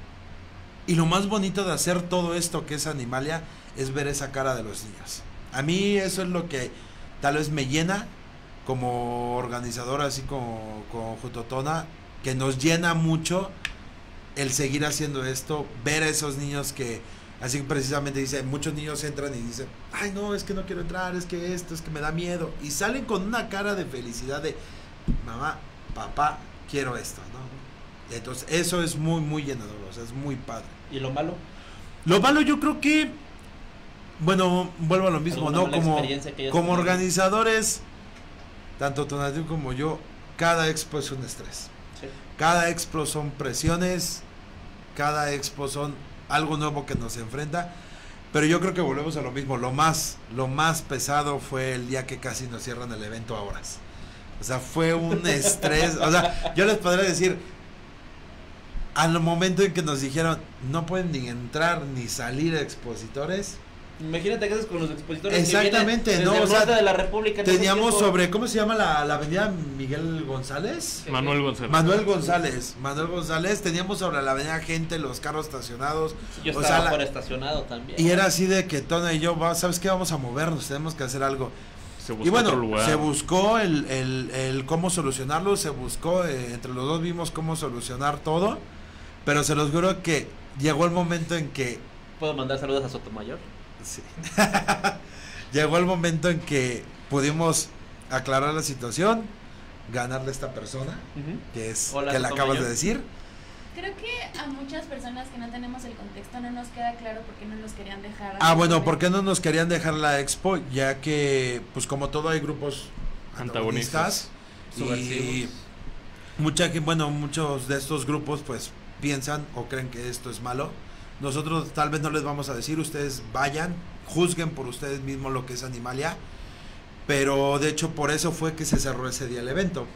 y lo más bonito de hacer todo esto que es Animalia es ver esa cara de los niños. A mí eso es lo que tal vez me llena como organizador, así como Jutotona, que nos llena mucho el seguir haciendo esto, ver a esos niños que, así precisamente dicen, muchos niños entran y dicen, ay no, es que no quiero entrar, es que esto, es que me da miedo, y salen con una cara de felicidad de, mamá, papá, quiero esto, ¿no? Entonces eso es muy, muy llenador, o sea, es muy padre. ¿Y lo malo? Lo malo yo creo que, bueno, vuelvo a lo mismo, ¿no? Como organizadores, tanto Tonatiuh como yo, cada expo es un estrés. Sí. Cada expo son presiones cada expo son algo nuevo que nos enfrenta. Pero yo creo que volvemos a lo mismo. Lo más pesado fue el día que casi nos cierran el evento a horas. O sea, fue un estrés. O sea, yo les podría decir, al momento en que nos dijeron, no pueden ni entrar ni salir expositores. Imagínate que haces con los expositores. Exactamente, que ¿no? desde O el sea, norte de la República. teníamos sobre, ¿cómo se llama la avenida Miguel González? Manuel González. Manuel González, teníamos sobre la avenida gente, los carros estacionados. Yo o estaba sea, por estacionado también. Y era así de que Tona y yo, ¿sabes qué? Vamos a movernos, tenemos que hacer algo. Se buscó Y bueno, otro lugar. se buscó el cómo solucionarlo, se buscó, entre los dos vimos cómo solucionar todo, pero se los juro que llegó el momento en que... ¿Puedo mandar saludos a Sotomayor? Sí. Llegó el momento en que pudimos aclarar la situación, ganarle a esta persona, que es Hola, que la Sotomayor. acabas de decir. Creo que a muchas personas que no tenemos el contexto no nos queda claro por qué no nos querían dejar. Bueno, ¿por qué no nos querían dejar la expo? Ya que, pues como todo hay grupos antagonistas y Subversivos. muchos de estos grupos pues piensan o creen que esto es malo. Nosotros tal vez no les vamos a decir, ustedes vayan, juzguen por ustedes mismos lo que es Animalia, pero de hecho por eso fue que se cerró ese día el evento,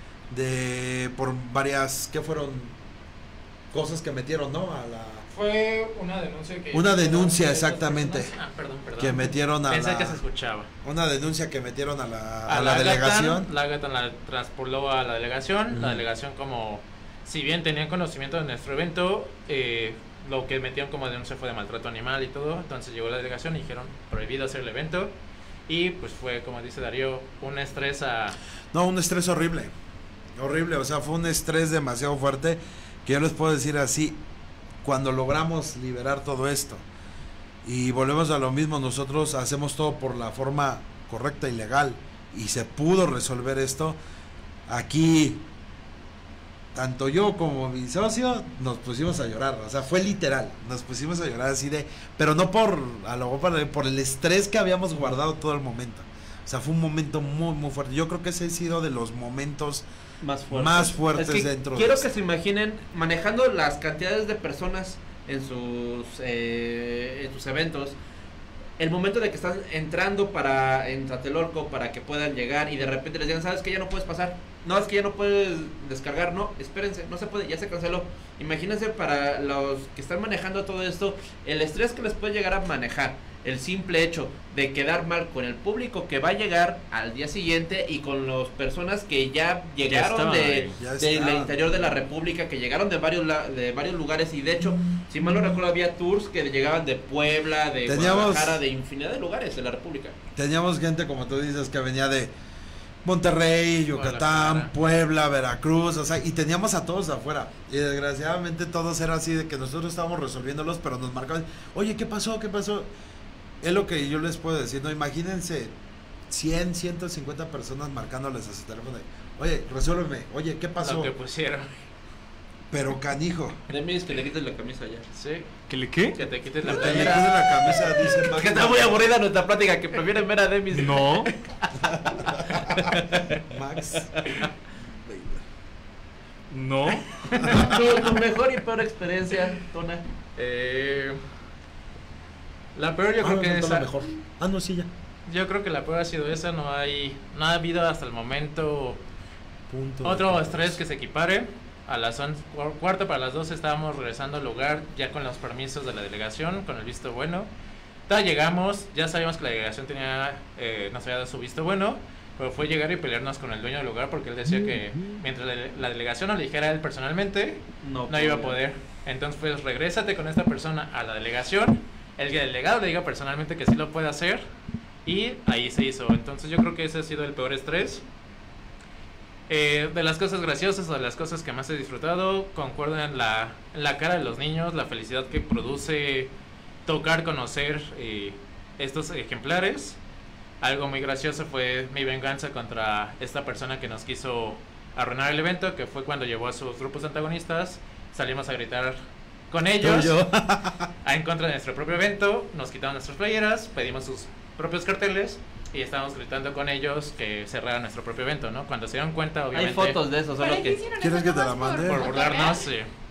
por varias, ¿qué fueron? Cosas que metieron, ¿no? Fue una denuncia que... Una denuncia, de estas exactamente. personas. Perdón. Que metieron a Pensé que se escuchaba. una denuncia que metieron a la Agatan, delegación. La Agatan la transpoló a la delegación. La Ujú. delegación, como si bien tenían conocimiento de nuestro evento, lo que metieron como denuncia fue de maltrato animal y todo. Entonces llegó la delegación y dijeron prohibido hacer el evento. Y pues fue, como dice Darío, un estrés No, un estrés horrible. Horrible, o sea, fue un estrés demasiado fuerte que yo les puedo decir así, cuando logramos liberar todo esto y volvemos a lo mismo, nosotros hacemos todo por la forma correcta y legal y se pudo resolver esto. Aquí tanto yo como mi socio nos pusimos a llorar, o sea, fue literal, nos pusimos a llorar así de, pero no por el estrés que habíamos guardado todo el momento. O sea, fue un momento muy, muy fuerte. Yo creo que ese ha sido de los momentos más fuertes Es que dentro quiero de que se imaginen manejando las cantidades de personas en sus eventos. El momento de que están entrando en Tlatelolco para que puedan llegar y de repente les digan, ¿sabes que ya no puedes pasar? No, es que ya no puedes descargar. No, espérense, no se puede, ya se canceló. Imagínense para los que están manejando todo esto, el estrés que les puede llegar a manejar. El simple hecho de quedar mal con el público que va a llegar al día siguiente y con las personas que ya llegaron del interior de la República, que llegaron de varios lugares y de hecho, si mal no recuerdo, había tours que llegaban de Puebla, de Guadalajara, de infinidad de lugares de la República. Teníamos gente, como tú dices, que venía de Monterrey, Yucatán, Guadalajara, Puebla, Veracruz, o sea, y teníamos a todos afuera. Y desgraciadamente todos era así de que nosotros estábamos resolviéndolos, pero nos marcaban, oye, ¿qué pasó? ¿Qué pasó? Es lo que yo les puedo decir, ¿no? Imagínense 100, 150 personas marcándoles a su teléfono. Oye, resuélveme. Oye, ¿qué pasó? lo que pusieron. Pero canijo. Demis, que le quites la camisa ya. Sí, ¿Qué le qué? que te quites la Que le playera. puse la camisa, dice Max. Que está muy aburrida nuestra plática, que prefieren ver a Demis. No. Max. No. Tu mejor y peor experiencia, Tona. La peor yo creo que no, esa. mejor. No, sí, ya. Yo creo que la peor ha sido esa. No ha habido hasta el momento Punto. otro estrés que se equipare. A las 1:15 para las 12 estábamos regresando al lugar ya con los permisos de la delegación, con el visto bueno. Ya llegamos, ya sabíamos que la delegación nos había dado su visto bueno, pero fue llegar y pelearnos con el dueño del lugar porque él decía que mientras la delegación no le dijera a él personalmente, no iba a poder. Entonces pues regrésate con esta persona a la delegación, el delegado le diga personalmente que sí lo puede hacer y ahí se hizo. Entonces yo creo que ese ha sido el peor estrés. De las cosas graciosas o de las cosas que más he disfrutado, concuerdo en la cara de los niños, la felicidad que produce tocar, conocer estos ejemplares. Algo muy gracioso fue mi venganza contra esta persona que nos quiso arruinar el evento, que fue cuando llevó a sus grupos antagonistas. Salimos a gritar con ellos en contra de nuestro propio evento, nos quitaron nuestras playeras, pedimos sus propios carteles y estábamos gritando con ellos que cerraran nuestro propio evento, ¿no? Cuando se dieron cuenta, obviamente... Hay fotos de eso, solo ¿Para qué que... hicieron ¿Quieres eso? que te la ¿Nomás mande? Por burlarnos, sí.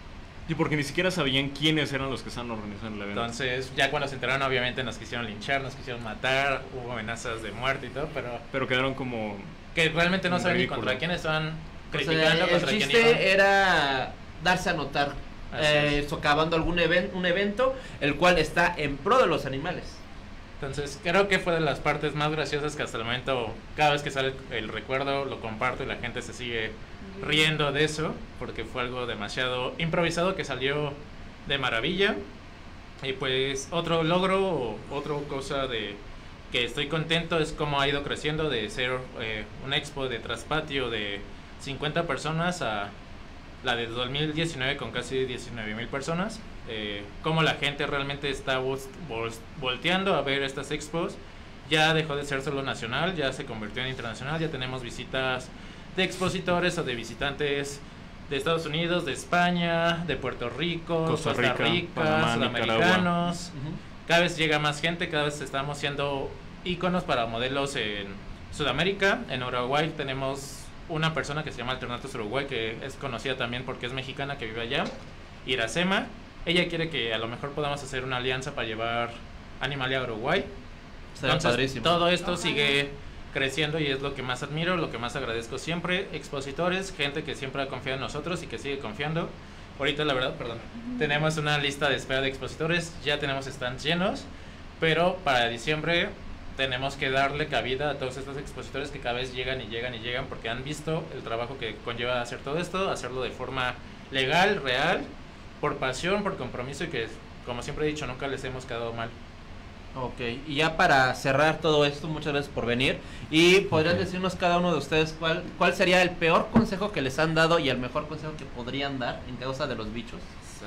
Y porque ni siquiera sabían quiénes eran los que estaban organizando el evento. Entonces, ya cuando se enteraron, obviamente nos quisieron linchar, nos quisieron matar, hubo amenazas de muerte y todo, pero quedaron como... que realmente no saben ni ridículo. contra quién estaban O sea, criticando, el contra quién iban. chiste era darse a notar, Así es. socavando un evento el cual está en pro de los animales. Entonces, creo que fue de las partes más graciosas que hasta el momento, cada vez que sale el recuerdo, lo comparto y la gente se sigue riendo de eso, porque fue algo demasiado improvisado que salió de maravilla. Y pues otro logro, otra cosa de que estoy contento es cómo ha ido creciendo de ser una expo de traspatio de 50 personas a la de 2019 con casi 19,000 personas. Cómo la gente realmente está volteando a ver estas expos. Ya dejó de ser solo nacional, ya se convirtió en internacional, ya tenemos visitas de expositores o de visitantes de Estados Unidos, de España, de Puerto Rico, Costa Rica, Panamá, sudamericanos. Cada vez llega más gente, cada vez estamos siendo íconos para modelos en Sudamérica. En Uruguay tenemos una persona que se llama Alternatos Uruguay, que es conocida también porque es mexicana, que vive allá, Iracema. Ella quiere que a lo mejor podamos hacer una alianza para llevar Animalia a Uruguay. Entonces, Padrísimo. todo esto sigue creciendo y es lo que más admiro, lo que más agradezco siempre. Expositores, gente que siempre ha confiado en nosotros y que sigue confiando. Ahorita, la verdad, tenemos una lista de espera de expositores, ya tenemos stands llenos, pero para diciembre tenemos que darle cabida a todos estos expositores que cada vez llegan y llegan y llegan, porque han visto el trabajo que conlleva hacer todo esto, hacerlo de forma legal, real, por pasión, por compromiso, y que, como siempre he dicho, nunca les hemos quedado mal. Ok, y ya para cerrar todo esto, muchas gracias por venir. Y podrían decirnos cada uno de ustedes cuál sería el peor consejo que les han dado y el mejor consejo que podrían dar en causa de los bichos.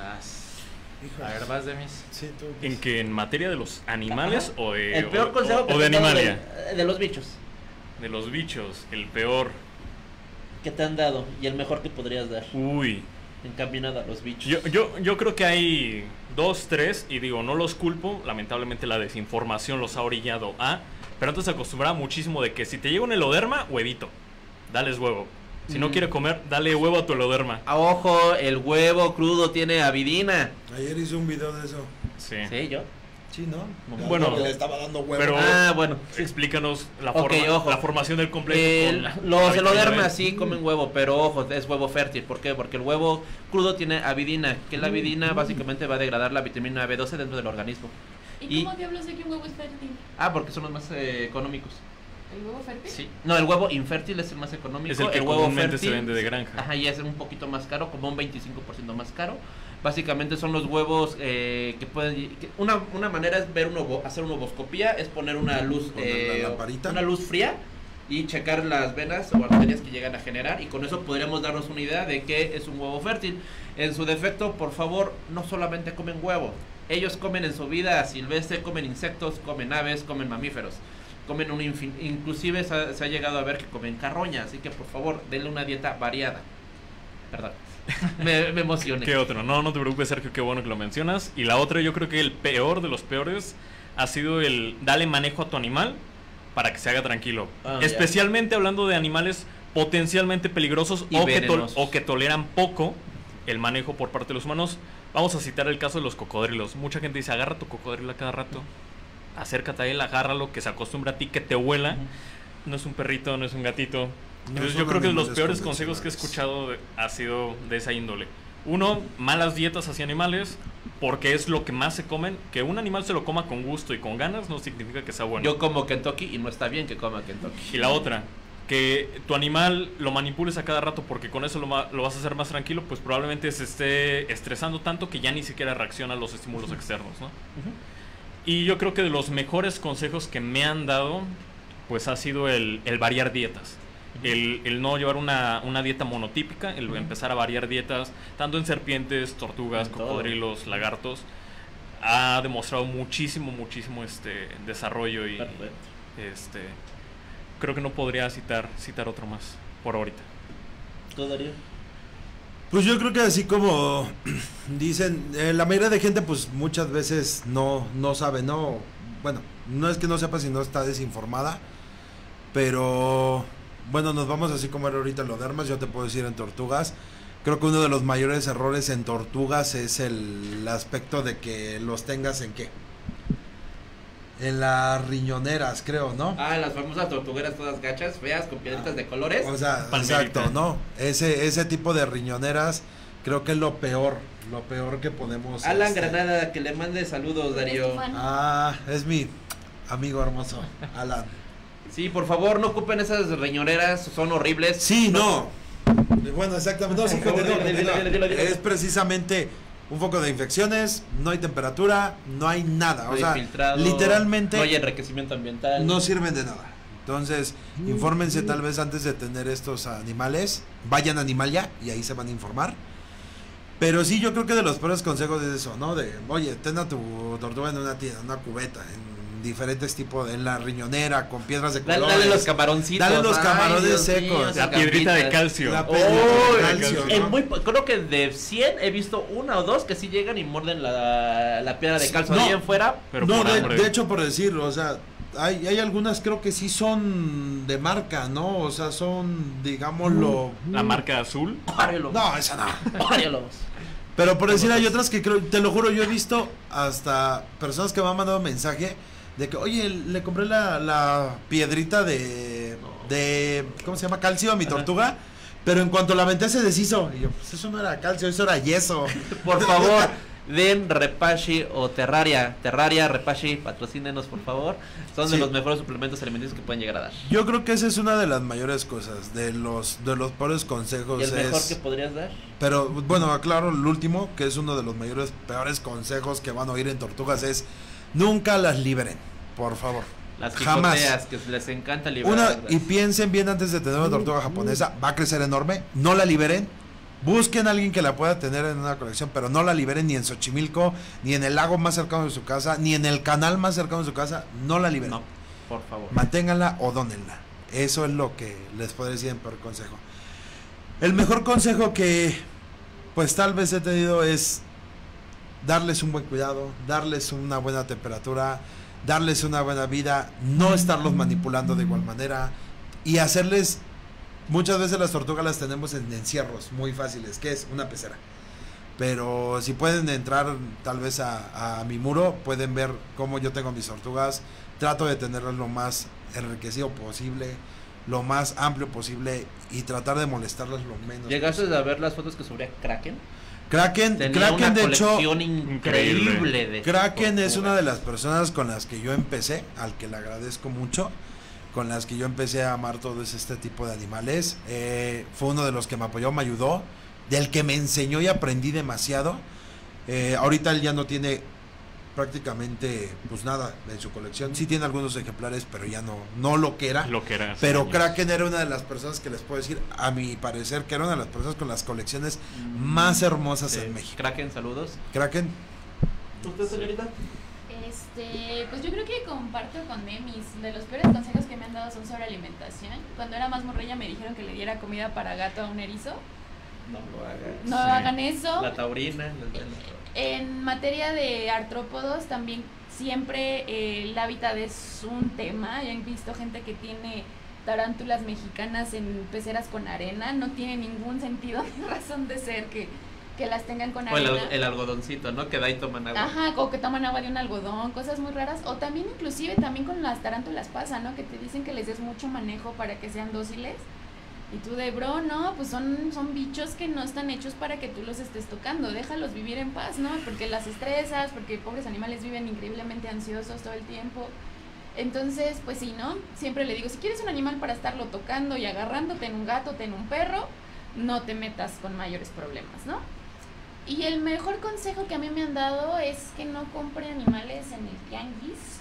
A ver, vas de mis. Sí, tú, ¿En que en materia de los animales o de, El peor consejo que o te de han dado Animalia? de los bichos De los bichos, el peor. que te han dado y el mejor que podrías dar Uy. encaminado a los bichos. Yo creo que hay 2, 3, y digo, no los culpo, lamentablemente la desinformación los ha orillado a, pero antes se acostumbraba muchísimo de que si te llega un eloderma, huevito, dales huevo. Si no quiere comer, dale huevo a tu eloderma. Ah, ojo, el huevo crudo tiene avidina. Ayer hice un video de eso. Sí. Sí, yo. Sí, ¿no? Bueno, Que le estaba dando huevo. pero bueno. explícanos la, Ok, ojo. la formación del complejo. Los elodermas sí comen huevo, pero ojo, es huevo fértil. ¿Por qué? Porque el huevo crudo tiene avidina, que la avidina básicamente va a degradar la vitamina B12 dentro del organismo. ¿Y cómo diablos sé que un huevo es fértil? Porque son los más económicos. ¿El huevo fértil? Sí. No, el huevo infértil es el más económico. Es el que huevo comúnmente se vende de granja. Ajá, y es un poquito más caro, como un 25% más caro. Básicamente son los huevos que pueden... una manera es ver hacer una ovoscopía, es poner una luz, Con la lamparita. una luz fría y checar las venas o arterias que llegan a generar, y con eso podríamos darnos una idea de qué es un huevo fértil. En su defecto, por favor, no solamente comen huevo. Ellos comen en su vida silvestre, comen insectos, comen aves, comen mamíferos. Comen inclusive se ha llegado a ver que comen carroña, así que por favor, denle una dieta variada. Perdón, me emocioné. ¿Qué otro? No te preocupes, Sergio, qué bueno que lo mencionas. Y la otra, yo creo que el peor de los peores ha sido el dale manejo a tu animal para que se haga tranquilo. Especialmente hablando de animales potencialmente peligrosos o que toleran poco el manejo por parte de los humanos. Vamos a citar el caso de los cocodrilos. Mucha gente dice, agarra tu cocodrilo a cada rato. Acércate a él, agárralo, que se acostumbra a ti, que te huela. No es un perrito, no es un gatito. Entonces yo creo que los peores consejos que he escuchado ha sido de esa índole. Uno, malas dietas hacia animales, porque es lo que más se comen. Que un animal se lo coma con gusto y con ganas no significa que sea bueno. Yo como Kentucky y no está bien que coma Kentucky. Y la otra, que tu animal lo manipules a cada rato porque con eso lo vas a hacer más tranquilo, pues probablemente se esté estresando tanto que ya ni siquiera reacciona a los estímulos externos, ¿no? Y yo creo que de los mejores consejos que me han dado, pues ha sido el variar dietas. El no llevar una dieta monotípica, el empezar a variar dietas, tanto en serpientes, tortugas, cocodrilos, lagartos. Ha demostrado muchísimo desarrollo y creo que no podría citar otro más por ahorita. ¿Tú, Darío? Pues yo creo que así como dicen, la mayoría de gente pues muchas veces no sabe, no, bueno, no es que no sepa, sino está desinformada, pero bueno, nos vamos así como era ahorita elodermas. Yo te puedo decir en tortugas, Creo que uno de los mayores errores en tortugas es el aspecto de que los tengas en qué. En las riñoneras, creo, ¿no? Ah, las famosas tortugueras todas gachas, feas, con piedritas de colores. O sea, Palmerita. exacto, ¿no? Ese tipo de riñoneras creo que es lo peor que podemos... Alan Granada, que le mande saludos, Darío. ¿Eres tu fan? Ah, es mi amigo hermoso, Alan. Sí, por favor, no ocupen esas riñoneras, son horribles. Sí, no. Bueno, exactamente. No, sí, continúa, Dilo. Es precisamente un foco de infecciones, no hay temperatura, no hay nada. No O hay sea, filtrado, literalmente no hay enriquecimiento ambiental. no sirven de nada. Entonces, infórmense tal vez antes de tener estos animales. Vayan a Animalia y ahí se van a informar. Pero sí, yo creo que de los peores consejos es eso, ¿no? De, oye, ten a tu tortuga en una tienda, en una cubeta, en diferentes tipos, en la riñonera, con piedras de colores. Dale los camaroncitos. Dale los ay, camarones Dios secos. mío, La esas piedrita de gambitas. calcio. La Oh, piedrita de calcio, en ¿no? creo que de 100 he visto una o dos que sí llegan y muerden la piedra de calcio No. ahí en fuera. Pero No, por hambre. de hecho, por decirlo, o sea, hay algunas creo que sí son de marca, ¿no? O sea, son, digámoslo... La marca azul. Párelo. No, esa no. Párelos. Pero por decir, hay otras que creo, te lo juro, yo he visto hasta personas que me han mandado mensaje de que, oye, le compré la piedrita de, ¿cómo se llama? Calcio a mi tortuga, pero en cuanto la aventé se deshizo. Y yo, pues eso no era calcio, eso era yeso. Por favor, den Repashy o Terraria. Terraria, Repashy, patrocínenos, por favor. Son de Sí. los mejores suplementos alimenticios que pueden llegar a dar. Yo creo que esa es una de las mayores cosas, de los peores consejos. ¿Y el mejor es- que podrías dar? Pero bueno, aclaro el último, que es uno de los mayores, peores consejos que van a oír en tortugas, es nunca las liberen, por favor. Las Jamás. picoteas, que les encanta Una, liberar. y piensen bien antes de tener una tortuga japonesa, va a crecer enorme, no la liberen. Busquen a alguien que la pueda tener en una colección, pero no la liberen ni en Xochimilco, ni en el lago más cercano de su casa, ni en el canal más cercano de su casa, no la liberen. No, por favor. Manténganla o dónenla. Eso es lo que les podría decir en peor consejo. El mejor consejo que pues tal vez he tenido es darles un buen cuidado, darles una buena temperatura, darles una buena vida, no estarlos manipulando de igual manera y hacerles, muchas veces las tortugas las tenemos en encierros muy fáciles, que es una pecera. Pero si pueden entrar tal vez a mi muro, pueden ver cómo yo tengo mis tortugas. Trato de tenerlas lo más enriquecido posible, lo más amplio posible y tratar de molestarlas lo menos. ¿Llegaste posible. a ver las fotos que subía Kraken? Kraken, Tenía Kraken una de hecho, colección increíble de Kraken es tortugas. una de las personas con las que yo empecé, al que le agradezco mucho, con las que yo empecé a amar todo este tipo de animales. Fue uno de los que me apoyó, me ayudó, del que me enseñó y aprendí demasiado. Ahorita él ya no tiene prácticamente pues nada en su colección. Sí tiene algunos ejemplares, pero ya no lo que era. Lo que era. hace Pero años. Kraken era una de las personas que les puedo decir, a mi parecer, que era una de las personas con las colecciones más hermosas en México. Kraken, saludos. Kraken, ¿Usted, señorita? Pues yo creo que comparto con Demis. De los peores consejos que me han dado son sobre alimentación. Cuando era más morrilla me dijeron que le diera comida para gato a un erizo. No lo hagan. No Sí. hagan eso. La taurina. En materia de artrópodos también siempre el hábitat es un tema. Ya he visto gente que tiene tarántulas mexicanas en peceras con arena. No tiene ningún sentido ni razón de ser que las tengan con O el arena. algodoncito, ¿no? Que da y toman agua. Ajá, o que toman agua de un algodón, cosas muy raras. O también inclusive también con las tarántulas pasa, ¿no? Que te dicen que les des mucho manejo para que sean dóciles. Y tú de bro, no, pues son bichos que no están hechos para que tú los estés tocando. Déjalos vivir en paz, ¿no? Porque las estresas, porque pobres animales viven increíblemente ansiosos todo el tiempo. Entonces, pues sí, ¿no? Siempre le digo, si quieres un animal para estarlo tocando y agarrándote en un gato, ten un perro, no te metas con mayores problemas, ¿no? Y el mejor consejo que a mí me han dado es que no compre animales en el tianguis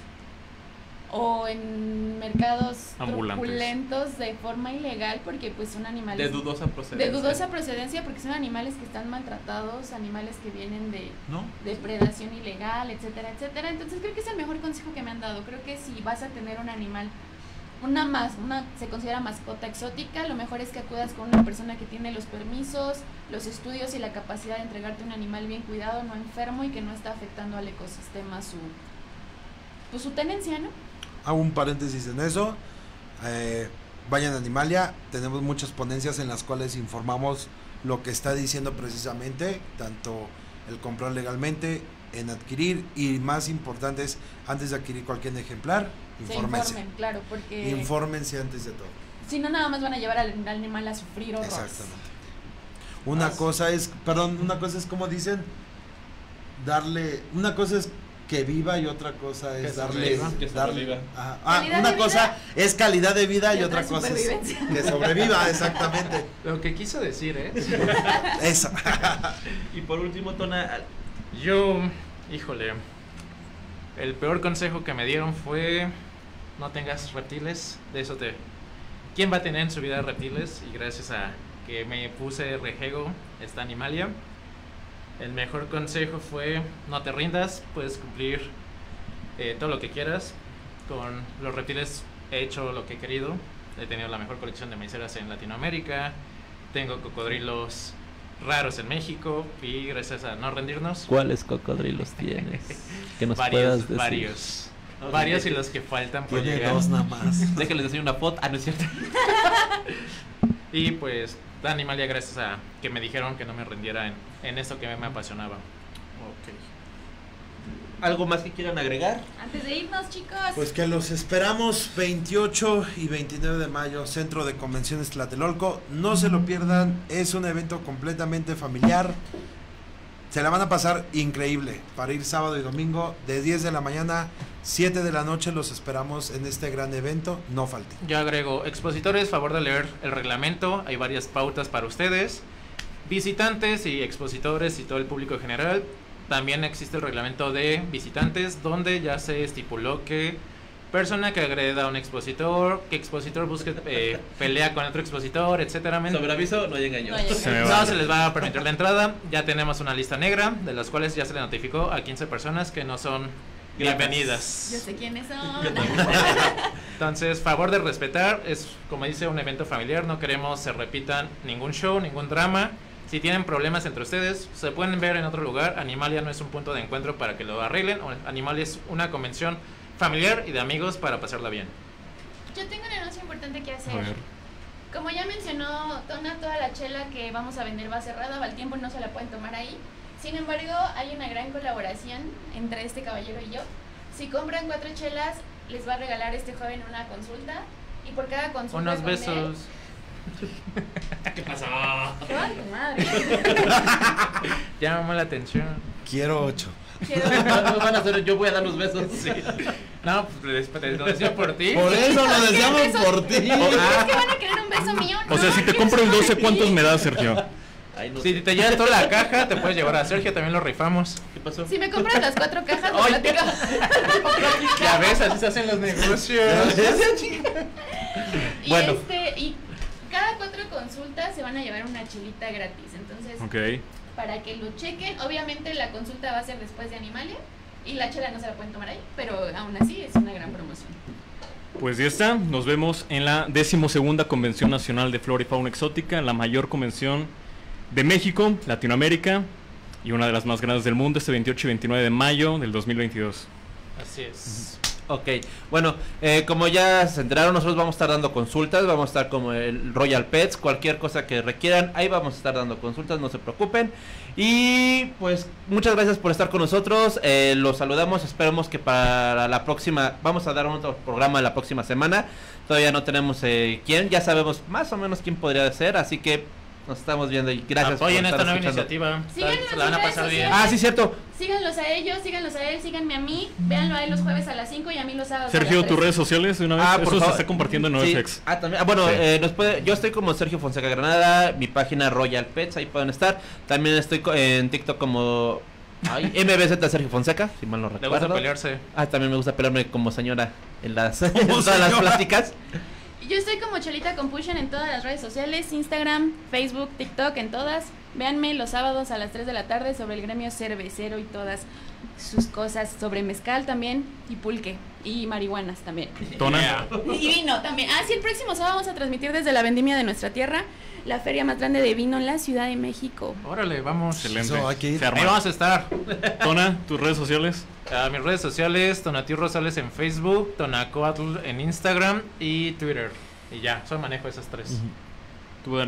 o en mercados Ambulantes. truculentos de forma ilegal, porque pues son animales De dudosa procedencia. de dudosa procedencia, porque son animales que están maltratados, animales que vienen de ¿no? depredación ilegal, etcétera, etcétera. Entonces creo que es el mejor consejo que me han dado. Creo que si vas a tener un animal, una se considera mascota exótica, lo mejor es que acudas con una persona que tiene los permisos, los estudios y la capacidad de entregarte un animal bien cuidado, no enfermo y que no está afectando al ecosistema su tenencia, ¿no? Hago un paréntesis en eso. Vayan a Animalia, tenemos muchas ponencias en las cuales informamos lo que está diciendo precisamente, tanto el comprar legalmente, en adquirir, y más importante es, antes de adquirir cualquier ejemplar, infórmense. Se informen, claro, porque Infórmense antes de todo. si no, nada más van a llevar al animal a sufrir horrores. Exactamente. Una cosa es como dicen, una cosa es que viva y otra cosa es darle, una cosa es calidad de vida y otra cosa es que sobreviva, exactamente. Lo que quiso decir, Eso. Y por último, Tona, yo, híjole, el peor consejo que me dieron fue no tengas reptiles, ¿quién va a tener en su vida reptiles? Y gracias a que me puse rejego esta Animalia, el mejor consejo fue no te rindas, puedes cumplir todo lo que quieras. Con los reptiles he hecho lo que he querido, he tenido la mejor colección de maiceras en Latinoamérica, tengo cocodrilos raros en México y gracias a no rendirnos. ¿cuáles cocodrilos tienes? Que nos puedas decir. Varios y los que faltan por Tiene llegar. 2 nada más. Déjenles decir una foto. No es cierto. Y pues la Animalia, gracias a que me dijeron que no me rindiera en esto que me apasionaba. ¿Algo más que quieran agregar? Antes de irnos, chicos. Pues que los esperamos 28 y 29 de mayo, Centro de Convenciones Tlatelolco. No se lo pierdan, es un evento completamente familiar. Se la van a pasar increíble para ir sábado y domingo de 10 de la mañana, 7 de la noche. Los esperamos en este gran evento, no falten. Yo agrego, expositores, favor de leer el reglamento, hay varias pautas para ustedes. Visitantes y expositores y todo el público en general, también existe el reglamento de visitantes, donde ya se estipuló que persona que agreda a un expositor, que expositor busque pelea con otro expositor, etcétera. Sobre aviso, no hay engaño. No se les va a permitir la entrada. Ya tenemos una lista negra, de las cuales ya se le notificó a 15 personas que no son bienvenidas. Yo sé quiénes son. Entonces, favor de respetar, es como dice, un evento familiar, no queremos se repitan ningún show, ningún drama. Si tienen problemas entre ustedes, se pueden ver en otro lugar. Animalia no es un punto de encuentro para que lo arreglen. Animalia es una convención familiar y de amigos para pasarla bien. Yo tengo un anuncio importante que hacer. A ver. Como ya mencionó Tona, toda la chela que vamos a vender va cerrada, al tiempo no se la pueden tomar ahí. Sin embargo, hay una gran colaboración entre este caballero y yo. Si compran 4 chelas, les va a regalar este joven una consulta. Y por cada consulta Unos con besos. él, ¿Qué pasó? ¡qué va tu madre! Llama la atención. Quiero 8. No van a hacer, yo voy a dar los besos. Sí. No, pues lo decía por ti. Por eso lo deseamos por ti. ¿Crees que van a querer un beso mío? O sea, si te compro el 12, ¿cuántos me das, Sergio? Ay, no Si sé. te llevas toda la caja, te puedes llevar a Sergio, también lo rifamos. ¿Qué pasó? Si me compras las 4 cajas, lo Ay, platico. Ya ves, así se hacen los negocios. Y, Bueno. y cada 4 consultas se van a llevar una chelita gratis. Entonces, Ok. para que lo chequen, obviamente la consulta va a ser después de Animalia y la chela no se la pueden tomar ahí, pero aún así es una gran promoción. Pues ya está, nos vemos en la 12ª Convención Nacional de Flora y Fauna Exótica, la mayor convención de México, Latinoamérica y una de las más grandes del mundo, este 28 y 29 de mayo del 2022. Así es. Ok, bueno, como ya se enteraron, nosotros vamos a estar dando consultas, vamos a estar como el Royal Pets, cualquier cosa que requieran, ahí vamos a estar dando consultas, no se preocupen. Y pues muchas gracias por estar con nosotros, los saludamos, esperamos que para la próxima, vamos a dar otro programa la próxima semana, todavía no tenemos quién, ya sabemos más o menos quién podría ser, así que nos estamos viendo y gracias. Apoyen por esta estar nueva escuchando. iniciativa. Síganlos Se la van a en redes pasar bien. sociales. Ah, sí, cierto. Síganlos a ellos, síganlos a él, síganme a mí, véanlo a él los jueves a las 5 y a mí los sábados Sergio, a las 3. tus redes sociales de una vez, por eso se favor. está compartiendo en Sí. NoFX. También. Bueno, Sí. yo estoy como Sergio Fonseca Granada, mi página Royal Pets, ahí pueden estar. También estoy en TikTok como MBZ Sergio Fonseca, si mal no Le recuerdo. gusta pelearse. También me gusta pelearme como señora en las en todas las pláticas. Yo estoy como Chelita Compulsion en todas las redes sociales, Instagram, Facebook, TikTok, en todas. Véanme los sábados a las 3 de la tarde sobre el gremio cervecero y todas sus cosas, sobre mezcal también y pulque y marihuanas también. Tona. Y vino también. Sí, el próximo sábado vamos a transmitir desde la vendimia de nuestra tierra, la feria más grande de vino en la Ciudad de México. Órale, vamos. Excelente. Eso, hay que ir. Se Ahí arma. vamos a estar. Tona, tus redes sociales. Mis redes sociales, Tonatiu Rosales en Facebook, Tonacoatl en Instagram y Twitter. Y ya, solo manejo esas 3. Tú, Darío.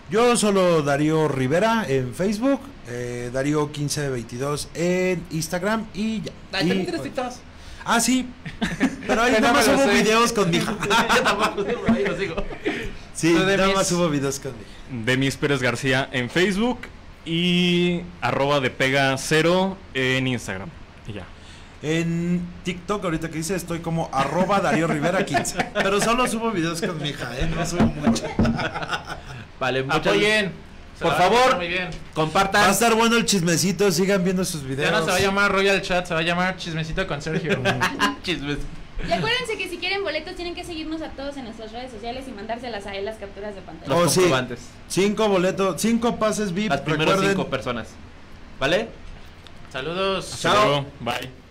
Yo solo Darío Rivera en Facebook, Darío 1522 en Instagram y ya. Ay, ¿también tienes TikToks? Ah, sí. Pero ahí nada más subo videos con mi hija. Yo tampoco, ahí lo sigo. Sí, nada más subo videos con mi hija. Demis Pérez García en Facebook y @depega0 en Instagram. Y ya. En TikTok, ahorita que dice, estoy como @Darío Rivera 15. Pero solo subo videos con mi hija, no subo mucho. Vale, muchas Apoyen. Por favor, muy bien. compartan. Va a estar bueno el chismecito, sigan viendo sus videos. Ya no se va a llamar Royal Chat, se va a llamar Chismecito con Sergio. Chismes. Y acuérdense que si quieren boletos tienen que seguirnos a todos en nuestras redes sociales y mandárselas a él las capturas de pantalla. Los sí. comprobantes. 5 boletos, 5 pases VIP. Las primeras recuerden. 5 personas. ¿Vale? Saludos. Hasta luego. Bye.